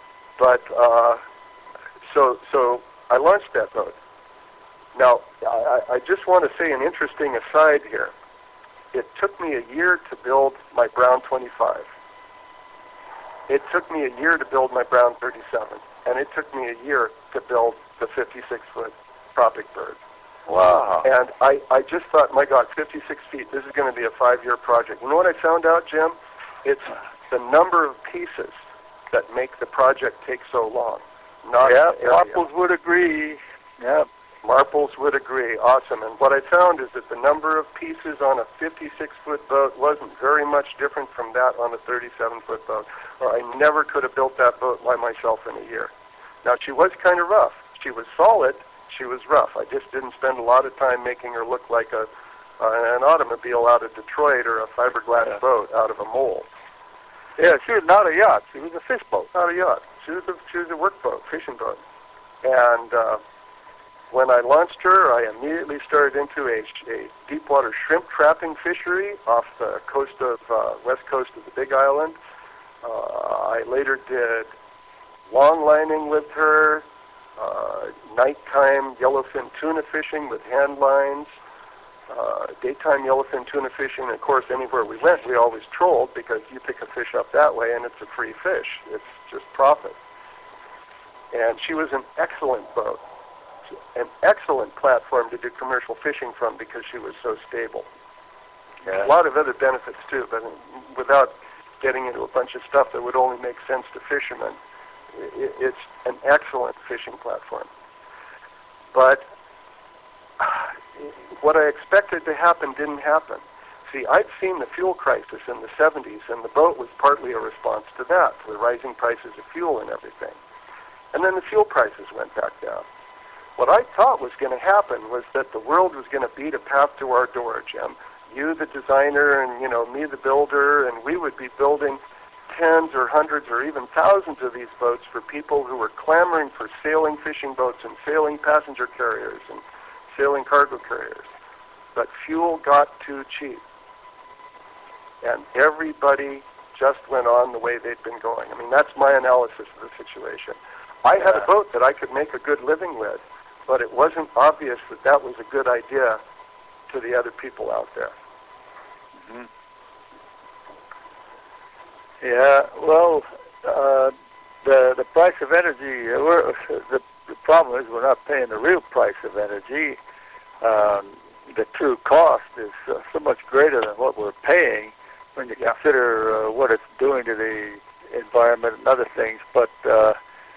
So I launched that boat. Now, I just want to say an interesting aside here. It took me a year to build my Brown 25. It took me a year to build my Brown 37. And it took me a year to build the 56-foot Tropic Bird. Wow. And I just thought, my God, 56 feet, this is going to be a 5-year project. You know what I found out, Jim? It's the number of pieces that make the project take so long. Not yeah, the area. Marples would agree. Yeah. Marples would agree. Awesome. And what I found is that the number of pieces on a 56-foot boat wasn't very much different from that on a 37-foot boat. Or I never could have built that boat by myself in a year. Now, she was kind of rough. She was solid. She was rough. I just didn't spend a lot of time making her look like an automobile out of Detroit or a fiberglass boat out of a mold. Yeah, she was not a yacht. She was a fish boat. Not a yacht. She was a work boat, fishing boat. And when I launched her, I immediately started into a deepwater shrimp trapping fishery off the coast of west coast of the Big Island. I later did long lining with her, nighttime yellowfin tuna fishing with hand lines, daytime yellowfin tuna fishing. And of course, anywhere we went, we always trolled because you pick a fish up that way and it's a free fish. It's just profit. And she was an excellent boat, an excellent platform to do commercial fishing from because she was so stable. Yeah. A lot of other benefits too, but without getting into a bunch of stuff that would only make sense to fishermen, it's an excellent fishing platform. But what I expected to happen didn't happen. See, I'd seen the fuel crisis in the 70s, and the boat was partly a response to that, to the rising prices of fuel and everything. And then the fuel prices went back down. What I thought was going to happen was that the world was going to beat a path to our door, Jim. You, the designer, and me, the builder, and we would be building tens or hundreds or even thousands of these boats for people who were clamoring for sailing fishing boats and sailing passenger carriers and sailing cargo carriers. But fuel got too cheap. And everybody just went on the way they'd been going. I mean, that's my analysis of the situation. I had a boat that I could make a good living with, but it wasn't obvious that that was a good idea to the other people out there. Mm-hmm. Yeah, well, the price of energy, the problem is we're not paying the real price of energy. The true cost is so much greater than what we're paying when you consider what it's doing to the environment and other things. But the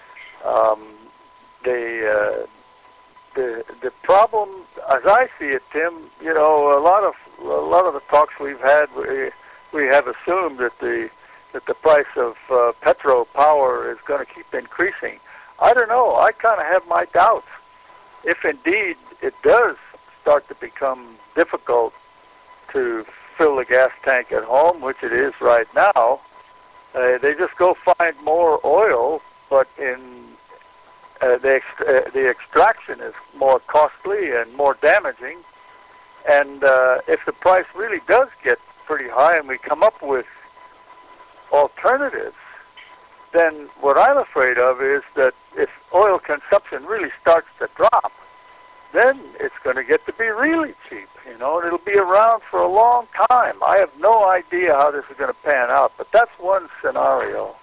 problem, as I see it, Tim, you know, a lot of the talks we've had, we have assumed that the price of petro power is going to keep increasing. I don't know. I kind of have my doubts. If indeed it does start to become difficult to fill the gas tank at home, which it is right now, they just go find more oil, but the extraction is more costly and more damaging. And if the price really does get pretty high and we come up with alternatives, then what I'm afraid of is that if oil consumption really starts to drop, then it's going to get to be really cheap, you know, and it'll be around for a long time. I have no idea how this is going to pan out, but that's one scenario.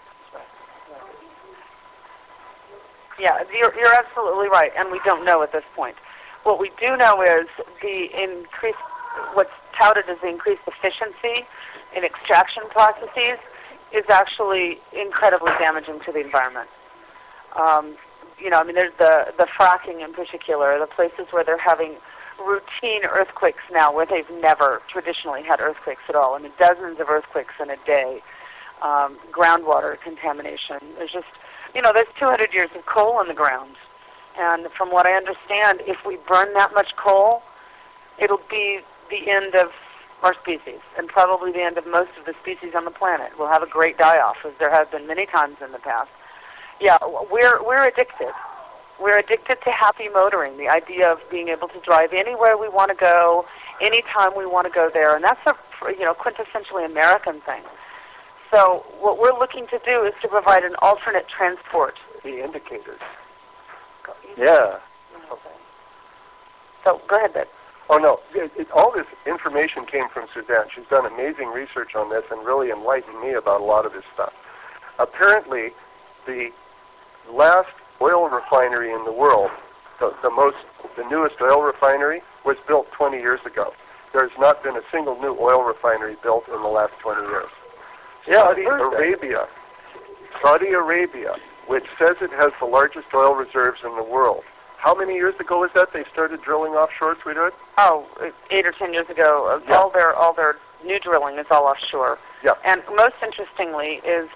Yeah, you're absolutely right, and we don't know at this point. What we do know is what's touted as the increased efficiency in extraction processes is actually incredibly damaging to the environment. You know, I mean, there's the fracking in particular, the places where they're having routine earthquakes now where they've never traditionally had earthquakes at all. I mean, dozens of earthquakes in a day, groundwater contamination. There's just, you know, there's 200 years of coal in the ground. And from what I understand, if we burn that much coal, it'll be the end of our species, and probably the end of most of the species on the planet. We'll have a great die-off, as there have been many times in the past. Yeah, we're addicted. We're addicted to happy motoring, the idea of being able to drive anywhere we want to go, anytime we want to go there, and that's a quintessentially American thing. So what we're looking to do is to provide an alternate transport. The indicators. Yeah. Okay. So go ahead, Ben. Oh, no. All this information came from Suzanne. She's done amazing research on this and really enlightened me about a lot of this stuff. Apparently, the last oil refinery in the world, the newest oil refinery, was built 20 years ago. There's not been a single new oil refinery built in the last 20 years. Yeah, Saudi Arabia, which says it has the largest oil reserves in the world. How many years ago was that they started drilling offshore, sweetheart? Oh, 8 or 10 years ago. Yeah. All their new drilling is all offshore. Yeah. And most interestingly is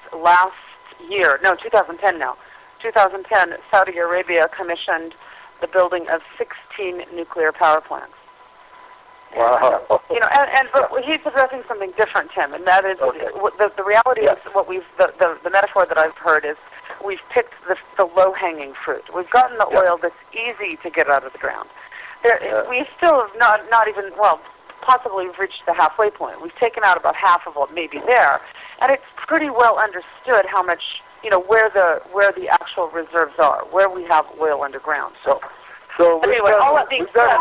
2010 now. 2010, Saudi Arabia commissioned the building of 16 nuclear power plants. Wow. But he's addressing something different, Tim, and that is the reality is the metaphor that I've heard is we've picked the low-hanging fruit. We've gotten the oil that's easy to get out of the ground. We still have not even, possibly we've reached the halfway point. We've taken out about half of what may be there, and it's pretty well understood how much, where the actual reserves are, where we have oil underground. So anyway, all that being said,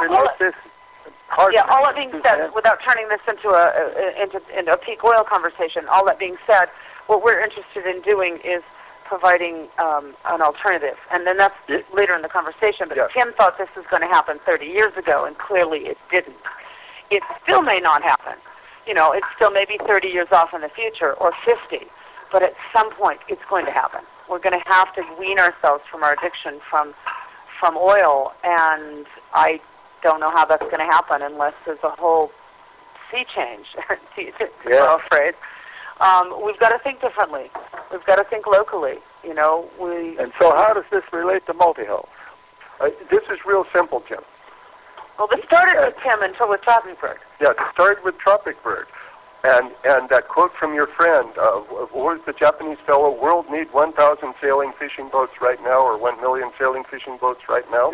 all that being said, without turning this into a peak oil conversation, all that being said, what we're interested in doing is providing an alternative. And then that's later in the conversation, but Tim thought this was going to happen 30 years ago, and clearly it didn't. It still may not happen. It still may be 30 years off in the future, or 50, but at some point it's going to happen. We're going to have to wean ourselves from our addiction from oil, and I don't know how that's going to happen unless there's a whole sea change, to borrow a phrase. We've got to think differently. We've got to think locally. And so how does this relate to multi-hulls? This is real simple, Jim. Well, this started with Tim until with Tropic Bird. Yeah, it started with Tropic Bird. And that quote from your friend, what was the Japanese fellow, world need 1,000 sailing fishing boats right now, or 1 million sailing fishing boats right now?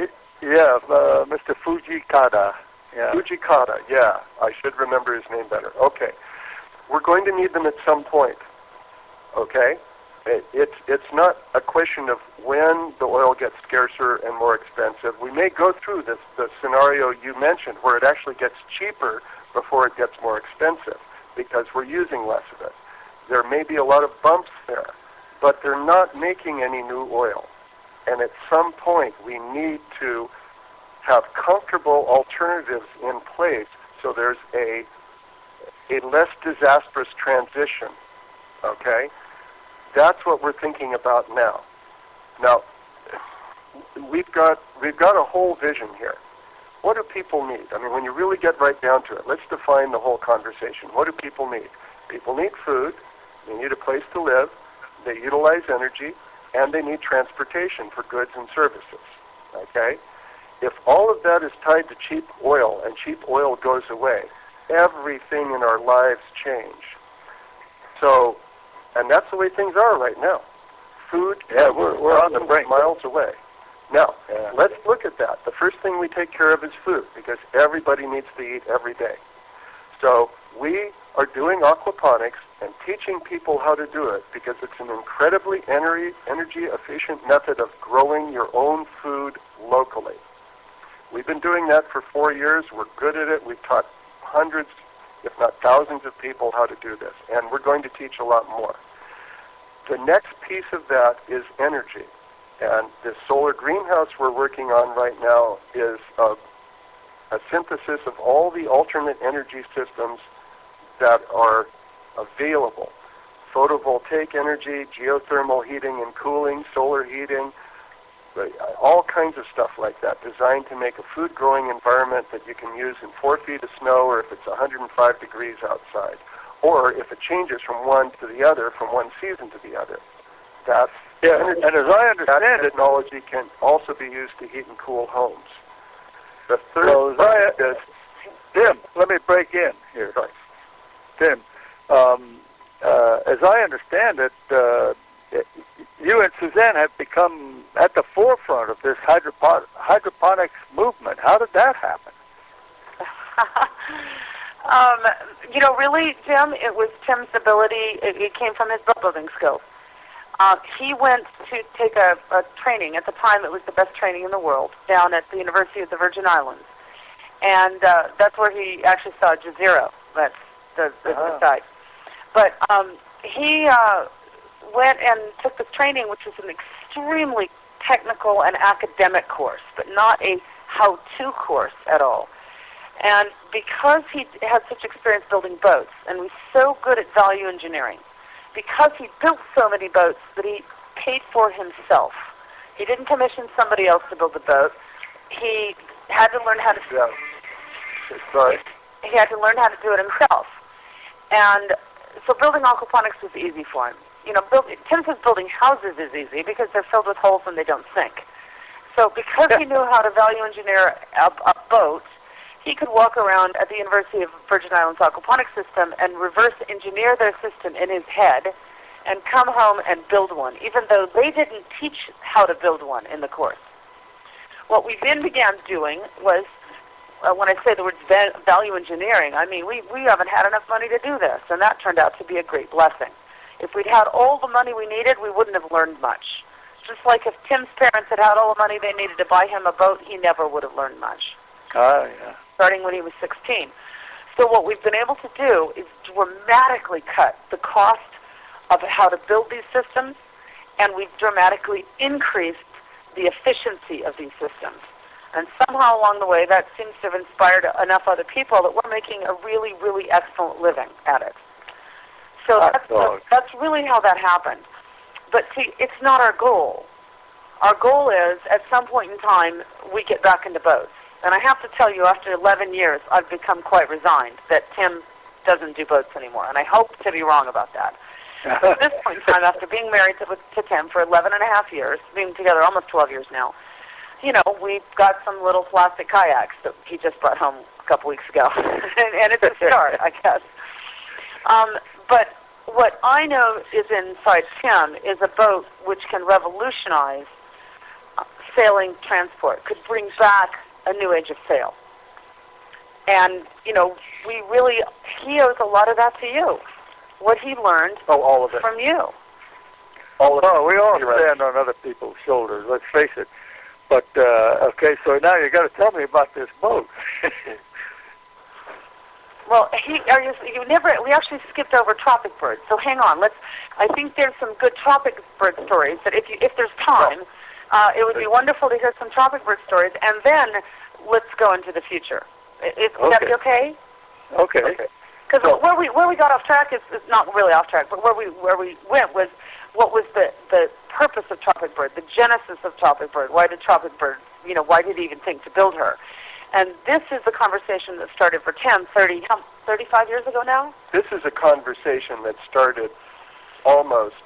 Mr. Fujikata. Yeah. Fujikata, yeah. I should remember his name better. Okay. We're going to need them at some point. Okay? It's not a question of when the oil gets scarcer and more expensive. We may go through the scenario you mentioned where it actually gets cheaper before it gets more expensive because we're using less of it. There may be a lot of bumps there. but they're not making any new oil. And at some point, we need to have comfortable alternatives in place so there's a less disastrous transition, okay? That's what we're thinking about now. Now, we've got a whole vision here. What do people need? I mean, when you really get right down to it, let's define the whole conversation. What do people need? People need food, they need a place to live, they utilize energy, and they need transportation for goods and services, okay? If all of that is tied to cheap oil and cheap oil goes away, everything in our lives change. So, and that's the way things are right now. Food, we're on the brink, miles away. Now, let's look at that. The first thing we take care of is food, because everybody needs to eat every day. So we are doing aquaponics and teaching people how to do it because it's an incredibly energy-efficient method of growing your own food locally. We've been doing that for 4 years. We're good at it. We've taught hundreds, if not thousands of people how to do this, and we're going to teach a lot more. The next piece of that is energy. And this solar greenhouse we're working on right now is a synthesis of all the alternate energy systems that are available. Photovoltaic energy, geothermal heating and cooling, solar heating, all kinds of stuff like that, designed to make a food-growing environment that you can use in 4 feet of snow or if it's 105 degrees outside, or if it changes from one to the other, from one season to the other. That's energy. And as I understand that technology can also be used to heat and cool homes. The third is... Tim, let me break in here. Sorry. Tim, as I understand it, you and Suzanne have become at the forefront of this hydroponics movement. How did that happen? Really, Jim, it was Tim's ability. It came from his boat building skills. He went to take a training. At the time, it was the best training in the world, down at the University of the Virgin Islands. And that's where he actually saw Jezero. That's the site. But he went and took this training, which was an extremely technical and academic course, but not a how-to course at all. And because he had such experience building boats and was so good at value engineering, because he built so many boats that he paid for himself. He didn't commission somebody else to build the boat. He had to learn how to He had to learn how to do it himself. And so building aquaponics was easy for him. Tim says building houses is easy because they're filled with holes and they don't sink. So because he knew how to value engineer a boat, he could walk around at the University of Virgin Islands aquaponics system and reverse engineer their system in his head and come home and build one, even though they didn't teach how to build one in the course. What we then began doing was, when I say the word value engineering, I mean we haven't had enough money to do this, and that turned out to be a great blessing. If we'd had all the money we needed, we wouldn't have learned much. Just like if Tim's parents had had all the money they needed to buy him a boat, he never would have learned much. Starting when he was 16. So what we've been able to do is dramatically cut the cost of how to build these systems, and we've dramatically increased the efficiency of these systems. And somehow along the way, that seems to have inspired enough other people that we're making a really, really excellent living at it. So that's really how that happened. But see, it's not our goal. Our goal is, at some point in time, we get back into boats. And I have to tell you, after 11 years, I've become quite resigned that Tim doesn't do boats anymore. And I hope to be wrong about that. At this point in time, after being married to Tim for 11 and a half years, being together almost 12 years now, we've got some little plastic kayaks that he just brought home a couple weeks ago. and it's a start, I guess. But what I know is inside Tim is a boat which can revolutionize sailing transport, could bring back a new age of sail. And, he owes a lot of that to you. What he learned all of it. From you. All of it. We all stand on other people's shoulders, let's face it. But, okay, so now you got to tell me about this boat. Well, we actually skipped over tropic birds. So hang on. I think there's some good tropic bird stories that if there's time, it would be wonderful to hear some tropic bird stories, and then let's go into the future. Would that be okay? Okay. Because where we got off track is not really off track, but where we went was what was the purpose of Tropic Bird, the genesis of Tropic Bird. Why did Tropic Bird, why did he even think to build her? And this is the conversation that started for 35 years ago now? This is a conversation that started almost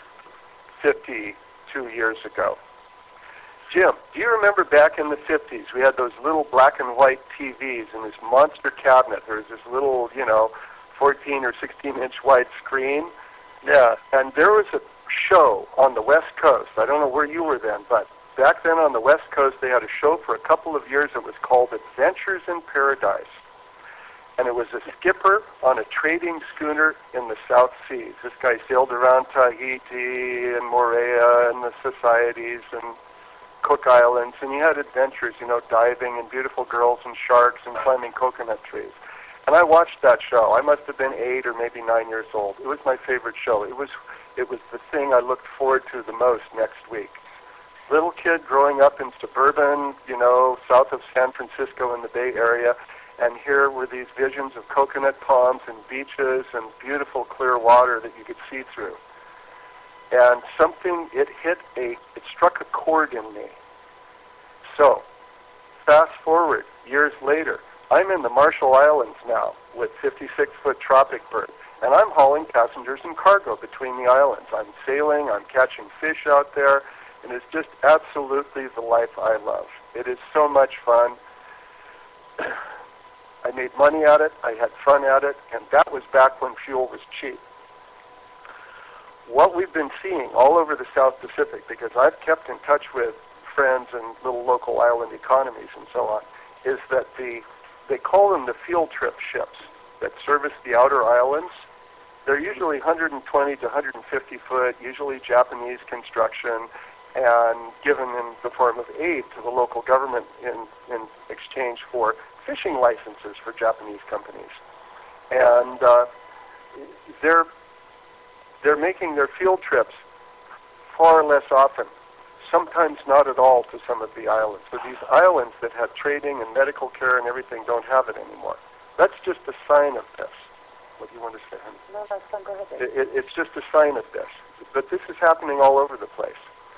52 years ago. Jim, do you remember back in the 50s, we had those little black and white TVs in this monster cabinet. There was this little, 14 or 16-inch wide screen. Yeah. And there was a show on the West Coast. I don't know where you were then, but back then on the West Coast, they had a show for a couple of years. It was called Adventures in Paradise. And it was a skipper on a trading schooner in the South Seas. This guy sailed around Tahiti and Moorea and the Societies and Cook Islands, and he had adventures, diving and beautiful girls and sharks and climbing coconut trees. And I watched that show. I must have been 8 or maybe 9 years old. It was my favorite show. It was the thing I looked forward to the most next week. Little kid growing up in suburban, south of San Francisco in the Bay Area, and here were these visions of coconut palms and beaches and beautiful clear water that you could see through. And it struck a chord in me. So, fast forward years later, I'm in the Marshall Islands now with 56-foot Tropic Bird, and I'm hauling passengers and cargo between the islands. I'm sailing, I'm catching fish out there, and it's just absolutely the life I love. It is so much fun. I made money at it, I had fun at it, and that was back when fuel was cheap. What we've been seeing all over the South Pacific, because I've kept in touch with friends and little local island economies and so on, is that they call them the field trip ships that service the outer islands. They're usually 120 to 150 foot, usually Japanese construction, and given in the form of aid to the local government in exchange for fishing licenses for Japanese companies. And they're making their field trips far less often, sometimes not at all, to some of the islands. So these islands that have trading and medical care and everything don't have it anymore. That's just a sign of this. What do you want to say, honey? No, that's fine. Go ahead. It's just a sign of this. But this is happening all over the place.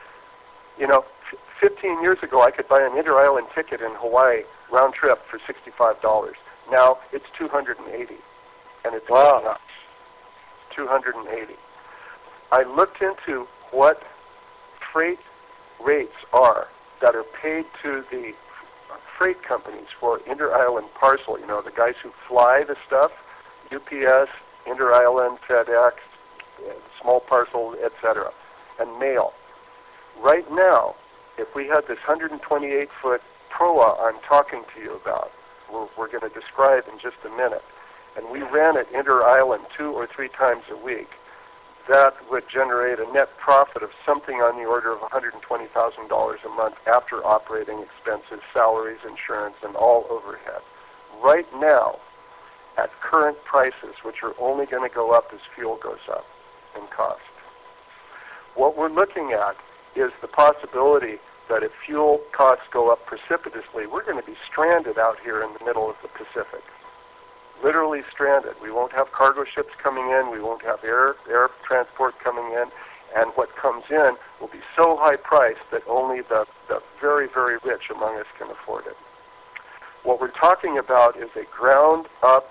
15 years ago, I could buy an inter-island ticket in Hawaii, round trip, for $65. Now it's $280, and it's going up. $280. I looked into what freight rates are that are paid to the freight companies for inter-island parcel, the guys who fly the stuff, UPS, inter-island, FedEx, small parcel, etc., and mail. Right now, if we had this 128-foot proa I'm talking to you about, we're going to describe in just a minute, and we ran it inter-island 2 or 3 times a week, that would generate a net profit of something on the order of $120,000 a month after operating expenses, salaries, insurance, and all overhead. Right now, at current prices, which are only going to go up as fuel goes up in cost. What we're looking at is the possibility that if fuel costs go up precipitously, we're going to be stranded out here in the middle of the Pacific. Literally stranded. We won't have cargo ships coming in. We won't have air transport coming in. And what comes in will be so high priced that only the very, very rich among us can afford it. What we're talking about is a ground-up,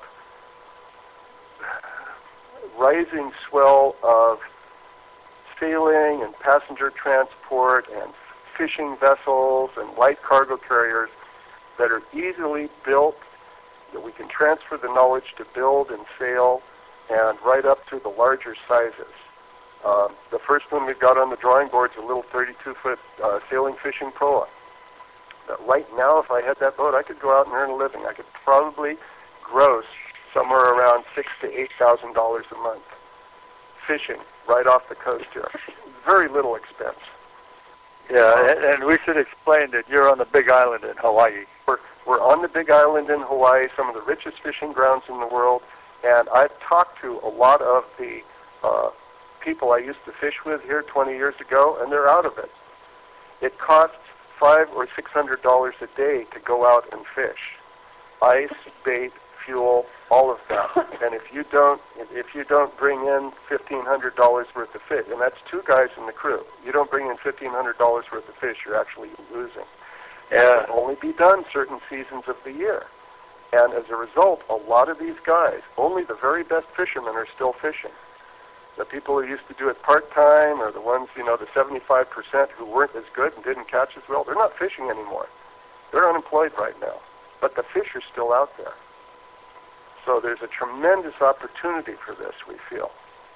rising swell of sailing and passenger transport and fishing vessels and light cargo carriers that are easily built, that we can transfer the knowledge to build and sail, and right up to the larger sizes. The first one we've got on the drawing board is a little 32-foot sailing fishing proa. Right now, if I had that boat, I could go out and earn a living. I could probably gross somewhere around $6,000 to $8,000 a month fishing right off the coast here. Very little expense. Yeah, and we should explain that you're on the Big Island in Hawaii. We're on the Big Island in Hawaii, some of the richest fishing grounds in the world, and I've talked to a lot of the people I used to fish with here 20 years ago, and they're out of it. It costs $500 or $600 a day to go out and fish. Ice, bait, fuel, all of that. And if you don't bring in $1,500 worth of fish, and that's two guys in the crew, you don't bring in $1,500 worth of fish, you're actually losing. And it can only be done certain seasons of the year. And as a result, a lot of these guys, only the very best fishermen are still fishing. The people who used to do it part-time, or the ones, the 75% who weren't as good and didn't catch as well, they're not fishing anymore. They're unemployed right now. But the fish are still out there. So there's a tremendous opportunity for this, we feel.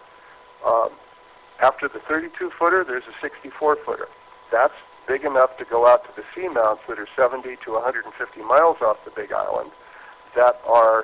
After the 32-footer, there's a 64-footer. That's big enough to go out to the seamounts that are 70 to 150 miles off the Big Island that are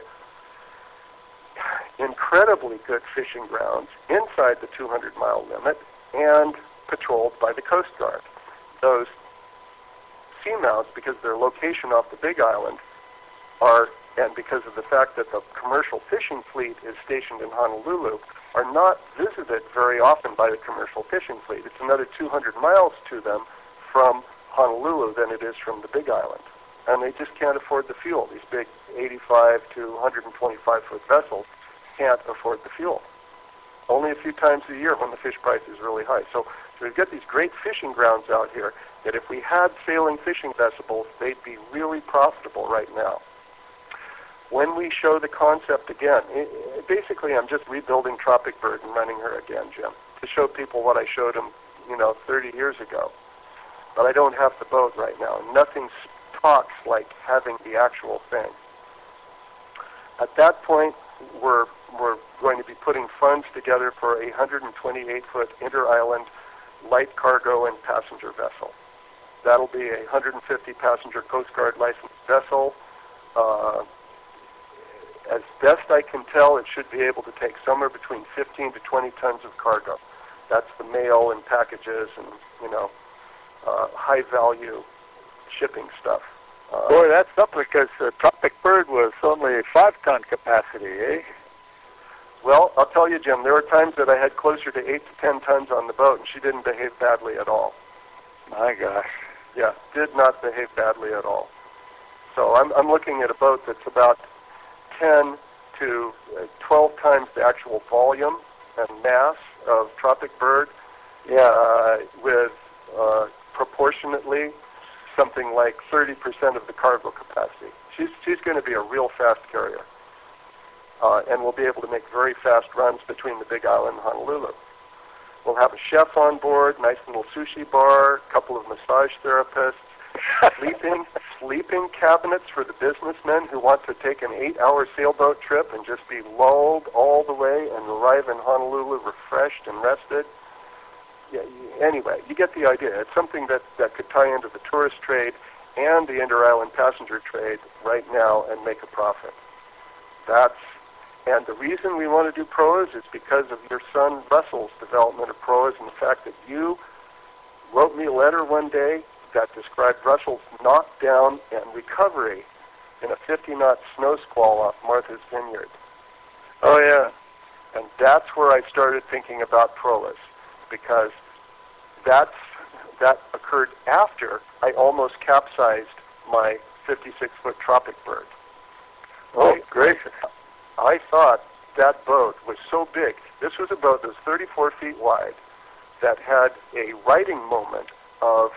incredibly good fishing grounds inside the 200-mile limit and patrolled by the Coast Guard. Those seamounts, because their location off the Big Island, and because of the fact that the commercial fishing fleet is stationed in Honolulu, are not visited very often by the commercial fishing fleet. It's another 200 miles to them from Honolulu than it is from the Big Island. And they just can't afford the fuel. These big 85 to 125-foot vessels can't afford the fuel. Only a few times a year when the fish price is really high. So we've got these great fishing grounds out here that if we had sailing fishing vessels, they'd be really profitable right now. When we show the concept again, basically I'm just rebuilding Tropic Bird and running her again, Jim, to show people what I showed them, 30 years ago. But I don't have the boat right now. Nothing talks like having the actual thing. At that point, we're going to be putting funds together for a 128-foot inter-island light cargo and passenger vessel. That'll be a 150-passenger Coast Guard licensed vessel. As best I can tell, it should be able to take somewhere between 15 to 20 tons of cargo. That's the mail and packages and, high-value shipping stuff. Boy, that's something, because Tropic Bird was only 5-ton capacity, eh? Well, I'll tell you, Jim, there were times that I had closer to 8 to 10 tons on the boat, and she didn't behave badly at all. My gosh. Yeah, did not behave badly at all. So I'm looking at a boat that's about 10 to 12 times the actual volume and mass of Tropic Bird, with proportionately something like 30% of the cargo capacity. She's going to be a real fast carrier, and we'll be able to make very fast runs between the Big Island and Honolulu. We'll have a chef on board, nice little sushi bar, a couple of massage therapists, sleeping cabinets for the businessmen who want to take an 8-hour sailboat trip and just be lulled all the way and arrive in Honolulu refreshed and rested. Yeah, anyway, you get the idea. It's something that could tie into the tourist trade and the inter-island passenger trade right now and make a profit. And the reason we want to do proas is because of your son Russell's development of proas and the fact that you wrote me a letter one day that described Russell's knockdown and recovery in a 50-knot snow squall off Martha's Vineyard. Oh, yeah. And that's where I started thinking about proas, because that occurred after I almost capsized my 56-foot Tropic Bird. Oh, gracious. I thought that boat was so big. This was a boat that was 34 feet wide that had a riding moment of,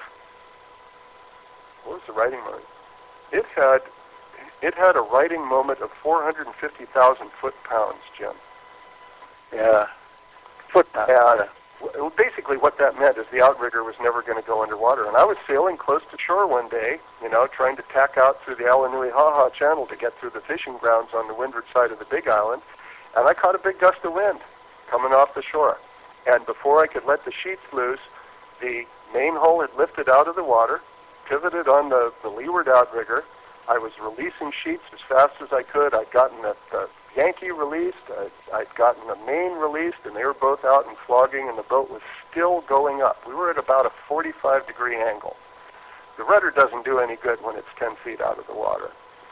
what was the riding moment? It had a riding moment of 450,000 foot-pounds, Jim. Yeah, foot-pounds. And basically what that meant is the outrigger was never going to go underwater. And I was sailing close to shore one day, trying to tack out through the Alanui Haha Channel to get through the fishing grounds on the windward side of the Big Island, and I caught a big gust of wind coming off the shore. And before I could let the sheets loose, the main hull had lifted out of the water, pivoted on the leeward outrigger. I was releasing sheets as fast as I could. I'd gotten the Yankee released, I'd gotten the main released, and they were both out and flogging, and the boat was still going up. We were at about a 45-degree angle. The rudder doesn't do any good when it's 10 feet out of the water.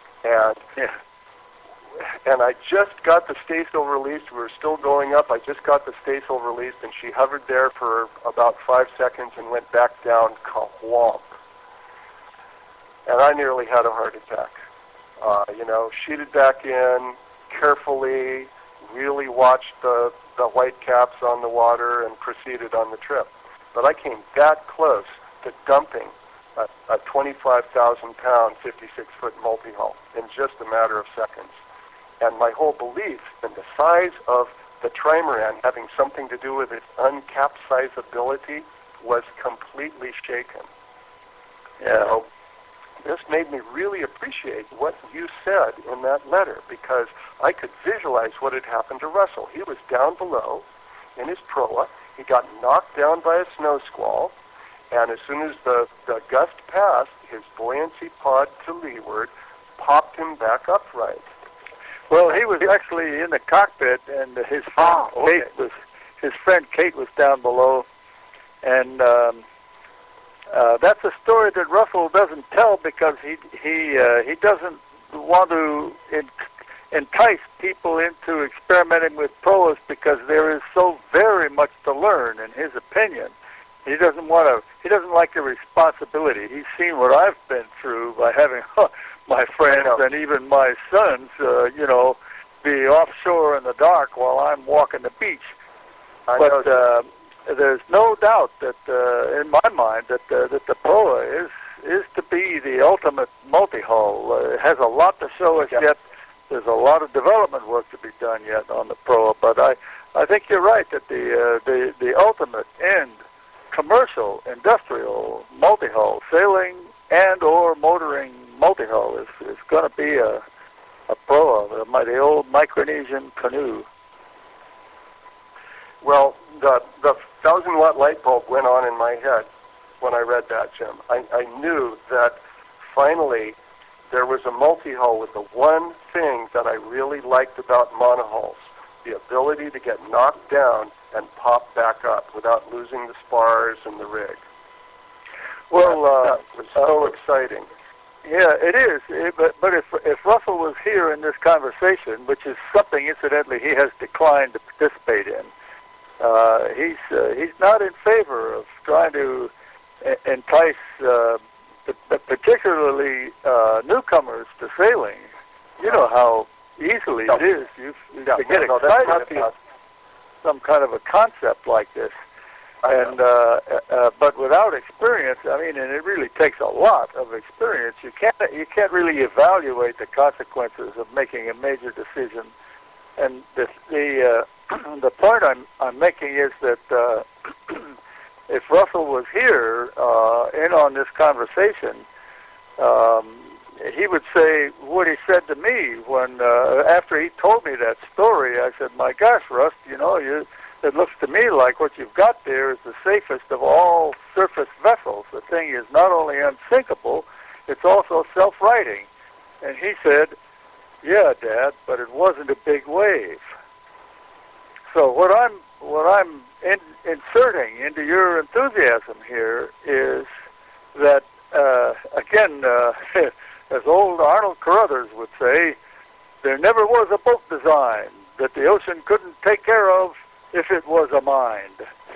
And I just got the staysail released. We were still going up. I just got the staysail released, and she hovered there for about 5 seconds and went back down, ka-whomp. And I nearly had a heart attack. Sheeted back in carefully, really watched the white caps on the water, and proceeded on the trip. But I came that close to dumping a 25,000-pound, 56-foot multi-hull in just a matter of seconds. And my whole belief in the size of the trimaran having something to do with its uncapsizability was completely shaken. Yeah. This made me really appreciate what you said in that letter, because I could visualize what had happened to Russell. He was down below in his proa. He got knocked down by a snow squall, and as soon as the gust passed, his buoyancy pod to leeward popped him back upright. Well, he was actually in the cockpit, and his friend Kate was down below, and that's a story that Russell doesn't tell because he doesn't want to entice people into experimenting with proas, because there is so very much to learn, in his opinion. He doesn't like the responsibility. He's seen what I've been through by having my friends and even my sons, be offshore in the dark while I'm walking the beach. But there's no doubt that, in my mind, that the proa is to be the ultimate multi-hull. It has a lot to show us yet. There's a lot of development work to be done yet on the proa. But I think you're right that the ultimate end commercial, industrial multi-hull, sailing and or motoring multi-hull is going to be a proa, the old Micronesian canoe. Well, the 1,000-watt light bulb went on in my head when I read that, Jim. I knew that finally there was a multi-hull with the one thing that I really liked about monohulls, the ability to get knocked down and pop back up without losing the spars and the rig. Well, that was so exciting. Yeah, it is. But if Russell was here in this conversation, which is something, incidentally, he has declined to participate in, he's not in favor of trying to entice particularly newcomers to sailing. You know how easily it is. You get excited about some kind of a concept like this. And but without experience, and it really takes a lot of experience. You can't really evaluate the consequences of making a major decision. And the point I'm making is that if Russell was here in on this conversation, he would say what he said to me when after he told me that story. I said, "My gosh, Russ, it looks to me like what you've got there is the safest of all surface vessels. The thing is not only unsinkable, it's also self-righting." And he said, "Yeah, Dad, but it wasn't a big wave." So what I'm inserting into your enthusiasm here is that again, as old Arnold Carruthers would say, there never was a boat design that the ocean couldn't take care of if it was a mind.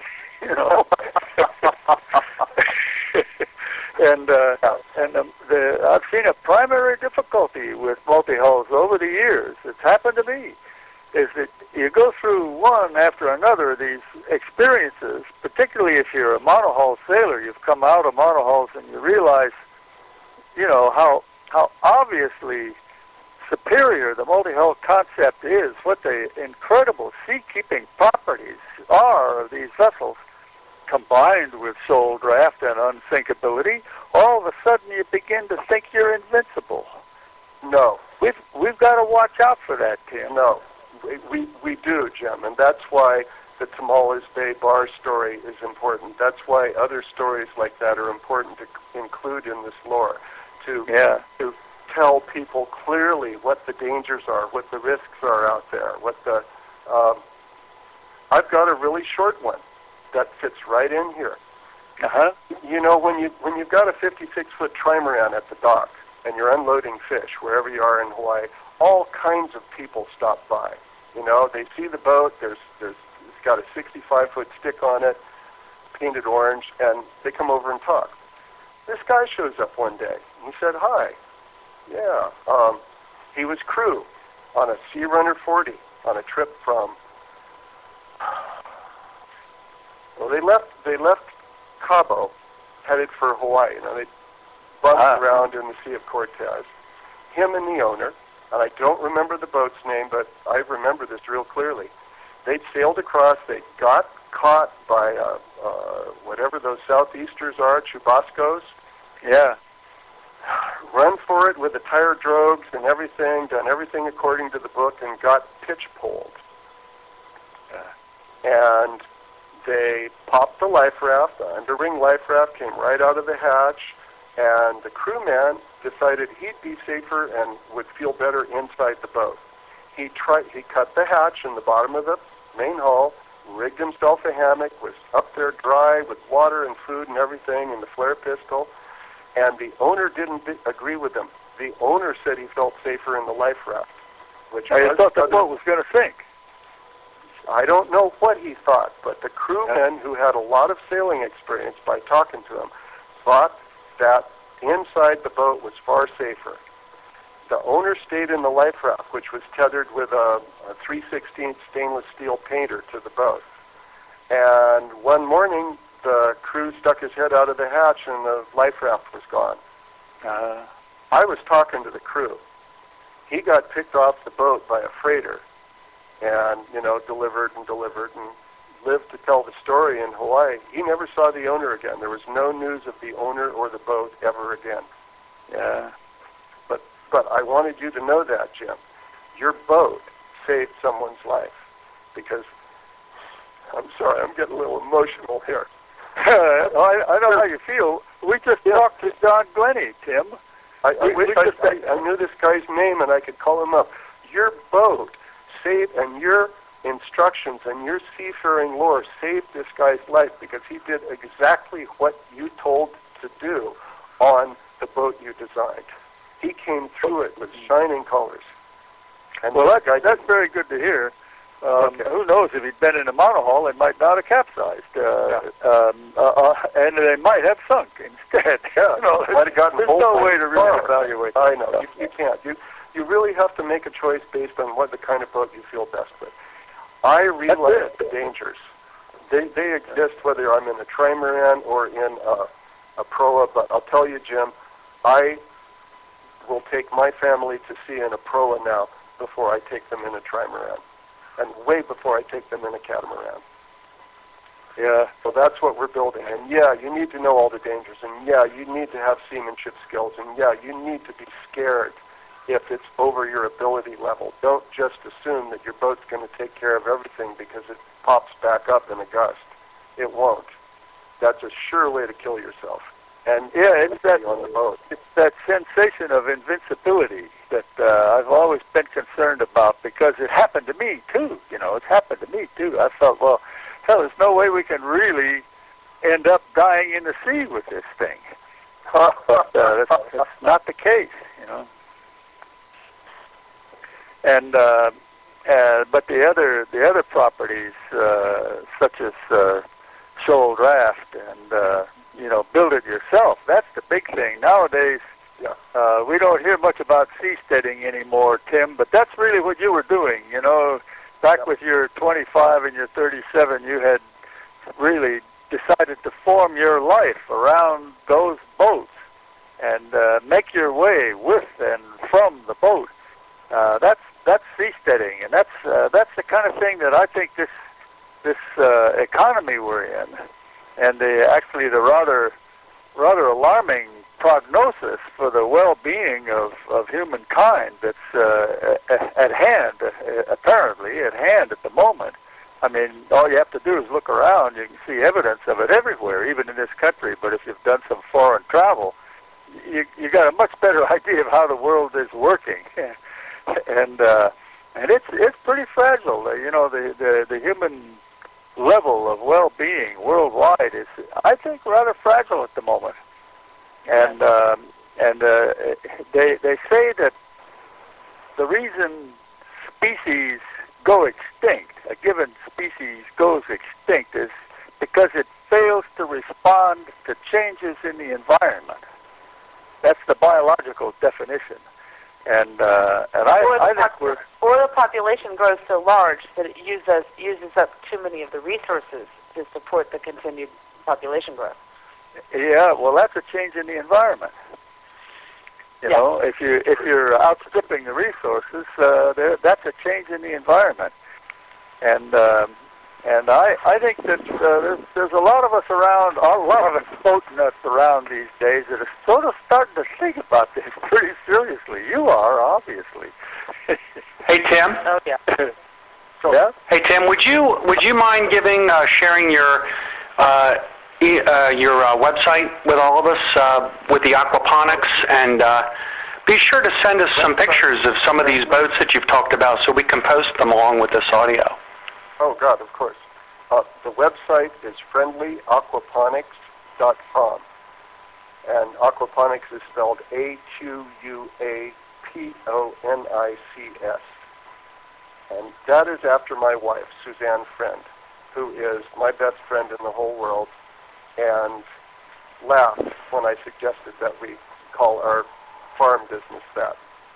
And I've seen a primary difficulty with multi-hulls over the years. It's happened to me. Is that you go through one after another of these experiences, particularly if you're a monohull sailor. You've come out of monohulls and you realize, how obviously superior the multi-hull concept is, what the incredible sea-keeping properties are of these vessels, combined with shoal draft and unsinkability. All of a sudden you begin to think you're invincible. No. We've got to watch out for that, Tim. No. We do, Jim, and that's why the Tomales Bay Bar story is important. That's why other stories like that are important to include in this lore, to tell people clearly what the dangers are, what the risks are out there, I've got a really short one that fits right in here. Uh-huh. You know, when you've got a 56-foot trimaran at the dock and you're unloading fish wherever you are in Hawaii, all kinds of people stop by. You know, they see the boat. It's got a 65-foot stick on it, painted orange, and they come over and talk. This guy shows up one day. He said, "Hi." Yeah. He was crew on a Sea Runner 40 on a trip from. Well, they left Cabo, headed for Hawaii. You know, they bumped around in the Sea of Cortez. Him and the owner, and I don't remember the boat's name, but I remember this real clearly. They'd sailed across. They got caught by whatever those southeasters are, chubascos. Yeah. Run for it with the tire drogues and everything, done everything according to the book, and got pitch-poled. And they popped the life raft. The underwing life raft came right out of the hatch, and the crewman decided he'd be safer and would feel better inside the boat. He cut the hatch in the bottom of the main hull, rigged himself a hammock, was up there dry with water and food and everything, and the flare pistol. And the owner didn't agree with him. The owner said he felt safer in the life raft. Which I thought the boat was going to sink. I don't know what he thought, but the crewmen who had a lot of sailing experience by talking to him thought that inside the boat was far safer. The owner stayed in the life raft, which was tethered with a 3/16 stainless steel painter to the boat. And one morning, the crew stuck his head out of the hatch and the life raft was gone. I was talking to the crew. He got picked off the boat by a freighter and, you know, delivered and lived to tell the story in Hawaii. He never saw the owner again. There was no news of the owner or the boat ever again. Yeah. But I wanted you to know that, Jim. Your boat saved someone's life. Because, I'm sorry, I'm getting a little emotional here. I know how you feel. We just talked to John Glennie, Tim. I knew this guy's name and I could call him up. Your boat saved, and your instructions and your seafaring lore saved this guy's life because he did exactly what you told to do on the boat you designed. He came through it with shining colors. And well, that's very good to hear. Who knows, if he'd been in a monohull, it might not have capsized. And they might have sunk instead. Yeah, you know, might have gotten there's no way to really evaluate that. I know, you can't. You really have to make a choice based on what the kind of boat you feel best with. I realize the dangers. They exist whether I'm in a trimaran or in a proa, but I'll tell you, Jim, I will take my family to sea in a proa now before I take them in a trimaran, and way before I take them in a catamaran. Yeah. So that's what we're building. And yeah, you need to know all the dangers, and yeah, you need to have seamanship skills, and yeah, you need to be scared if it's over your ability level. Don't just assume that your boat's going to take care of everything because it pops back up in a gust. It won't. That's a sure way to kill yourself. And yeah, it's that on the boat. It's that sensation of invincibility that I've always been concerned about because it happened to me too. You know, it's happened to me too. I felt, well, hell, there's no way we can really end up dying in the sea with this thing. But that's not the case, you know. And but the other properties such as Shoal Draft and you know, build it yourself. That's the big thing nowadays. Yeah. We don't hear much about seasteading anymore, Tim, but that's really what you were doing. You know, back with your 25 and your 37, you had really decided to form your life around those boats and make your way with and from the boat. That's seasteading, and that's the kind of thing that I think this economy we're in, and the rather alarming prognosis for the well-being of humankind that's at hand, apparently at hand at the moment. I mean, all you have to do is look around. You can see evidence of it everywhere, even in this country. But if you've done some foreign travel, you got a much better idea of how the world is working, and it's pretty fragile. The human level of well-being worldwide is, I think, rather fragile at the moment. And they say that the reason species go extinct, a given species goes extinct, is because it fails to respond to changes in the environment. That's the biological definition. And I think or the population grows so large that it uses up too many of the resources to support the continued population growth. Yeah, well, that's a change in the environment. You know, if you're outstripping the resources, that's a change in the environment. And I think that there's a lot of us around, a lot of us around these days that are sort of starting to think about this pretty seriously. You are, obviously. Hey, Tim. Oh, yeah. Yeah? Hey, Tim, would you mind sharing your website with all of us with the aquaponics, and be sure to send us some pictures of some of these boats that you've talked about so we can post them along with this audio. Oh, God, of course. The website is friendlyaquaponics.com. And aquaponics is spelled AQUAPONICS. And that is after my wife, Suzanne Friend, who is my best friend in the whole world, and laughed when I suggested that we call our farm business that.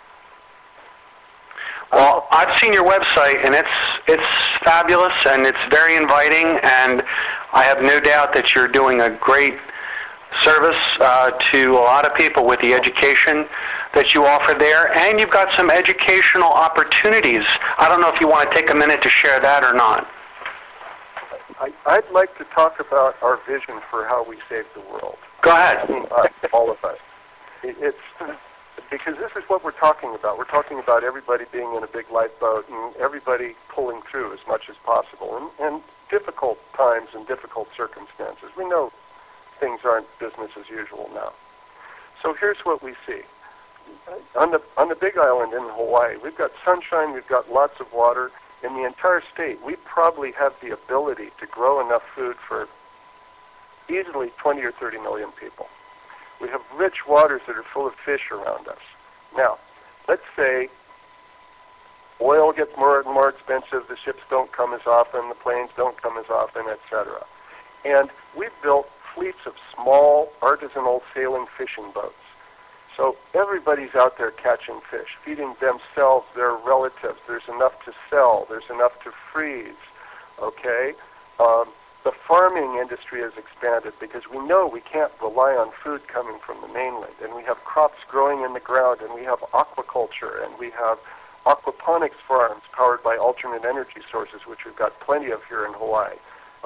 Well, I've seen your website, and it's fabulous, and it's very inviting, and I have no doubt that you're doing a great service to a lot of people with the education that you offer there, and you've got some educational opportunities. I don't know if you want to take a minute to share that or not. I'd like to talk about our vision for how we save the world. Go ahead. I mean, all of us. It's because this is what we're talking about. We're talking about everybody being in a big lifeboat and everybody pulling through as much as possible in difficult times and difficult circumstances. We know things aren't business as usual now. So here's what we see. On the Big Island in Hawaii, we've got sunshine, we've got lots of water. In the entire state, we probably have the ability to grow enough food for easily 20 or 30 million people. We have rich waters that are full of fish around us. Now, let's say oil gets more and more expensive, the ships don't come as often, the planes don't come as often, etc. And we've built fleets of small, artisanal sailing fishing boats. So everybody's out there catching fish, feeding themselves, their relatives. There's enough to sell. There's enough to freeze, okay? The farming industry has expanded because we know we can't rely on food coming from the mainland. And we have crops growing in the ground, and we have aquaculture, and we have aquaponics farms powered by alternate energy sources, which we've got plenty of here in Hawaii.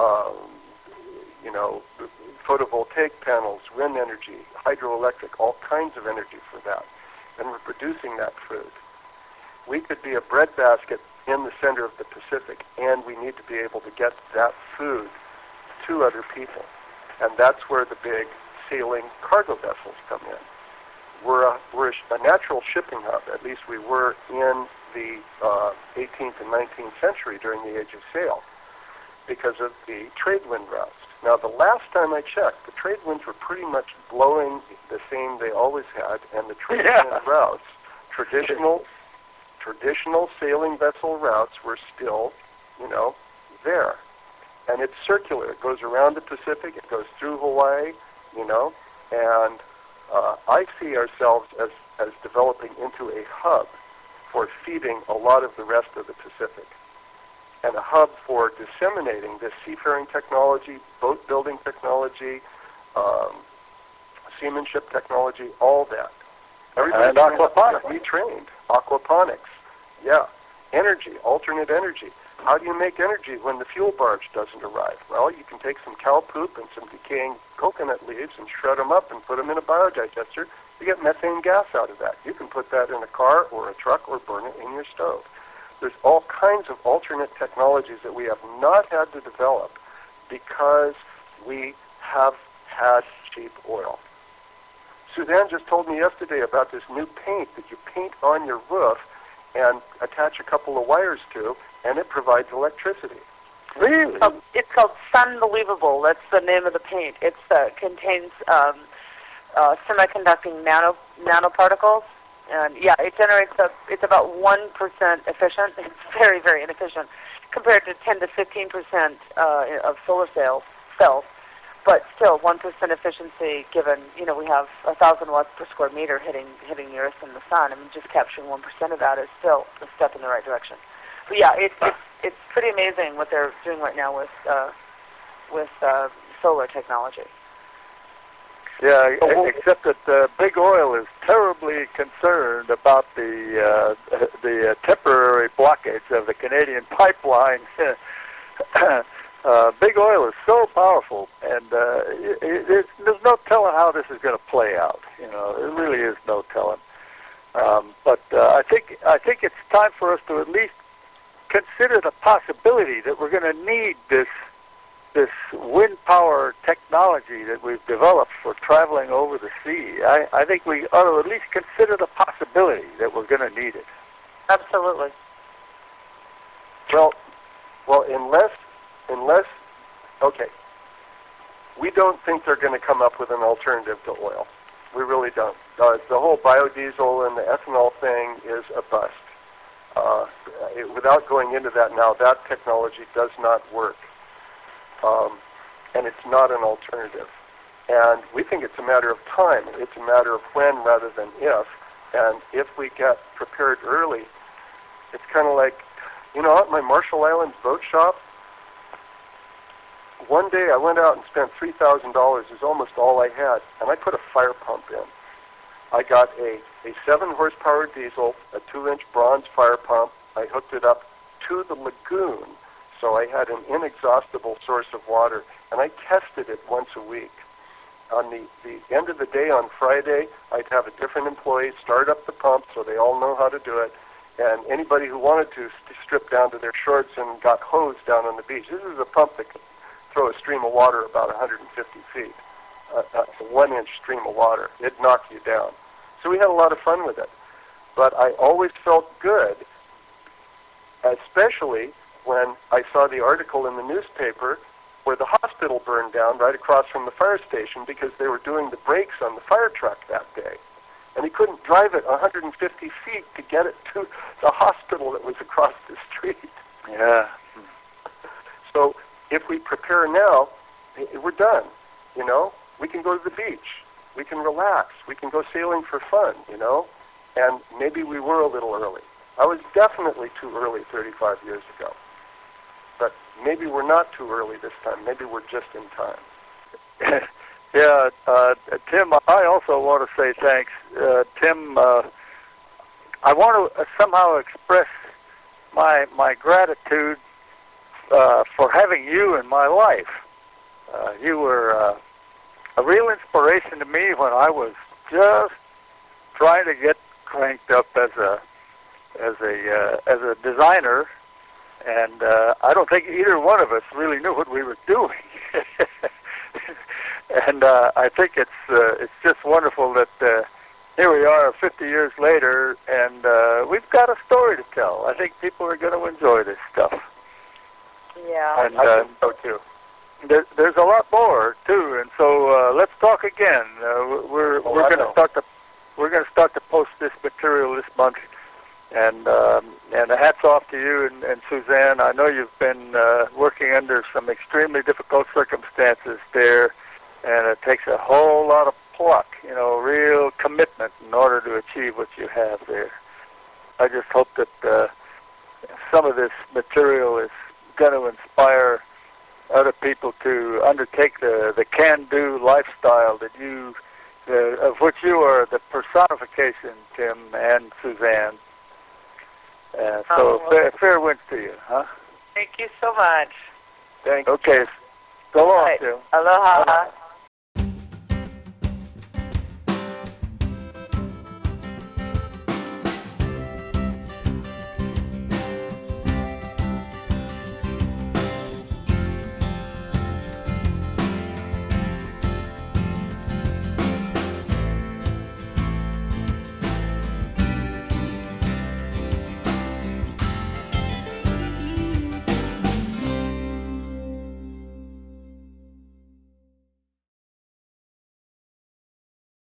Photovoltaic panels, wind energy, hydroelectric, all kinds of energy for that. And we're producing that food. We could be a breadbasket in the center of the Pacific, and we need to be able to get that food to other people. And that's where the big sailing cargo vessels come in. We're a natural shipping hub, at least we were in the 18th and 19th century during the age of sail, because of the trade wind routes. Now, the last time I checked, the trade winds were pretty much blowing the same they always had, and the trade wind routes, traditional sailing vessel routes, were still, there. And it's circular. It goes around the Pacific. It goes through Hawaii, and I see ourselves as developing into a hub for feeding a lot of the rest of the Pacific, and a hub for disseminating this seafaring technology, boat building technology, seamanship technology, all that. And aquaponics. Retrained. Aquaponics. Yeah. Energy, alternate energy. How do you make energy when the fuel barge doesn't arrive? Well, you can take some cow poop and some decaying coconut leaves and shred them up and put them in a biodigester. You get methane gas out of that. You can put that in a car or a truck or burn it in your stove. There's all kinds of alternate technologies that we have not had to develop because we have had cheap oil. Suzanne just told me yesterday about this new paint that you paint on your roof and attach a couple of wires to, and it provides electricity. Really? It's called Sunbelievable. That's the name of the paint. It contains semiconducting nanoparticles. And yeah, it generates it's about 1% efficient. It's very, very inefficient compared to 10 to 15% of solar cells. But still, 1% efficiency given, we have 1,000 watts per square meter hitting the Earth and the Sun. I mean, just capturing 1% of that is still a step in the right direction. But yeah, it's pretty amazing what they're doing right now with solar technology. Yeah, except that Big Oil is terribly concerned about the temporary blockage of the Canadian pipeline. Big Oil is so powerful, and there's no telling how this is going to play out. There really is no telling. But I think it's time for us to at least consider the possibility that we're going to need this wind power technology that we've developed for traveling over the sea. I think we ought to at least consider the possibility that we're going to need it. Absolutely. Well, unless, okay, we don't think they're going to come up with an alternative to oil. We really don't. The whole biodiesel and the ethanol thing is a bust. Without going into that now, that technology does not work. And it's not an alternative. And we think it's a matter of time. It's a matter of when rather than if. And if we get prepared early, it's kind of like, at my Marshall Islands boat shop, one day I went out and spent $3,000. It was almost all I had. And I put a fire pump in. I got a 7-horsepower diesel, a 2-inch bronze fire pump. I hooked it up to the lagoon, so I had an inexhaustible source of water, and I tested it once a week. On the end of the day on Friday, I'd have a different employee start up the pump so they all know how to do it, and anybody who wanted to strip down to their shorts and got hosed down on the beach. This is a pump that could throw a stream of water about 150 feet, a 1-inch stream of water. It'd knock you down. So we had a lot of fun with it. But I always felt good, especially when I saw the article in the newspaper where the hospital burned down right across from the fire station because they were doing the brakes on the fire truck that day. And he couldn't drive it 150 feet to get it to the hospital that was across the street. Yeah. So if we prepare now, we're done. We can go to the beach. We can relax. We can go sailing for fun, And maybe we were a little early. I was definitely too early 35 years ago. But maybe we're not too early this time. Maybe we're just in time. Yeah, Tim, I also want to say thanks. Tim, I want to somehow express my gratitude for having you in my life. You were a real inspiration to me when I was just trying to get cranked up as a designer, and I don't think either one of us really knew what we were doing. And I think it's just wonderful that here we are 50 years later, and we've got a story to tell. I think people are going to enjoy this stuff. Yeah, and I think so too. There's a lot more too, and so let's talk again. We're going to start to post this material this month, and hats off to you and Suzanne. I know you've been working under some extremely difficult circumstances there, and it takes a whole lot of pluck, real commitment in order to achieve what you have there. I just hope that some of this material is going to inspire other people to undertake the can-do lifestyle that of which you are the personification, Tim and Suzanne. So fair winds to you, huh? Thank you so much. Thanks. Okay. So long, right. Tim. Aloha.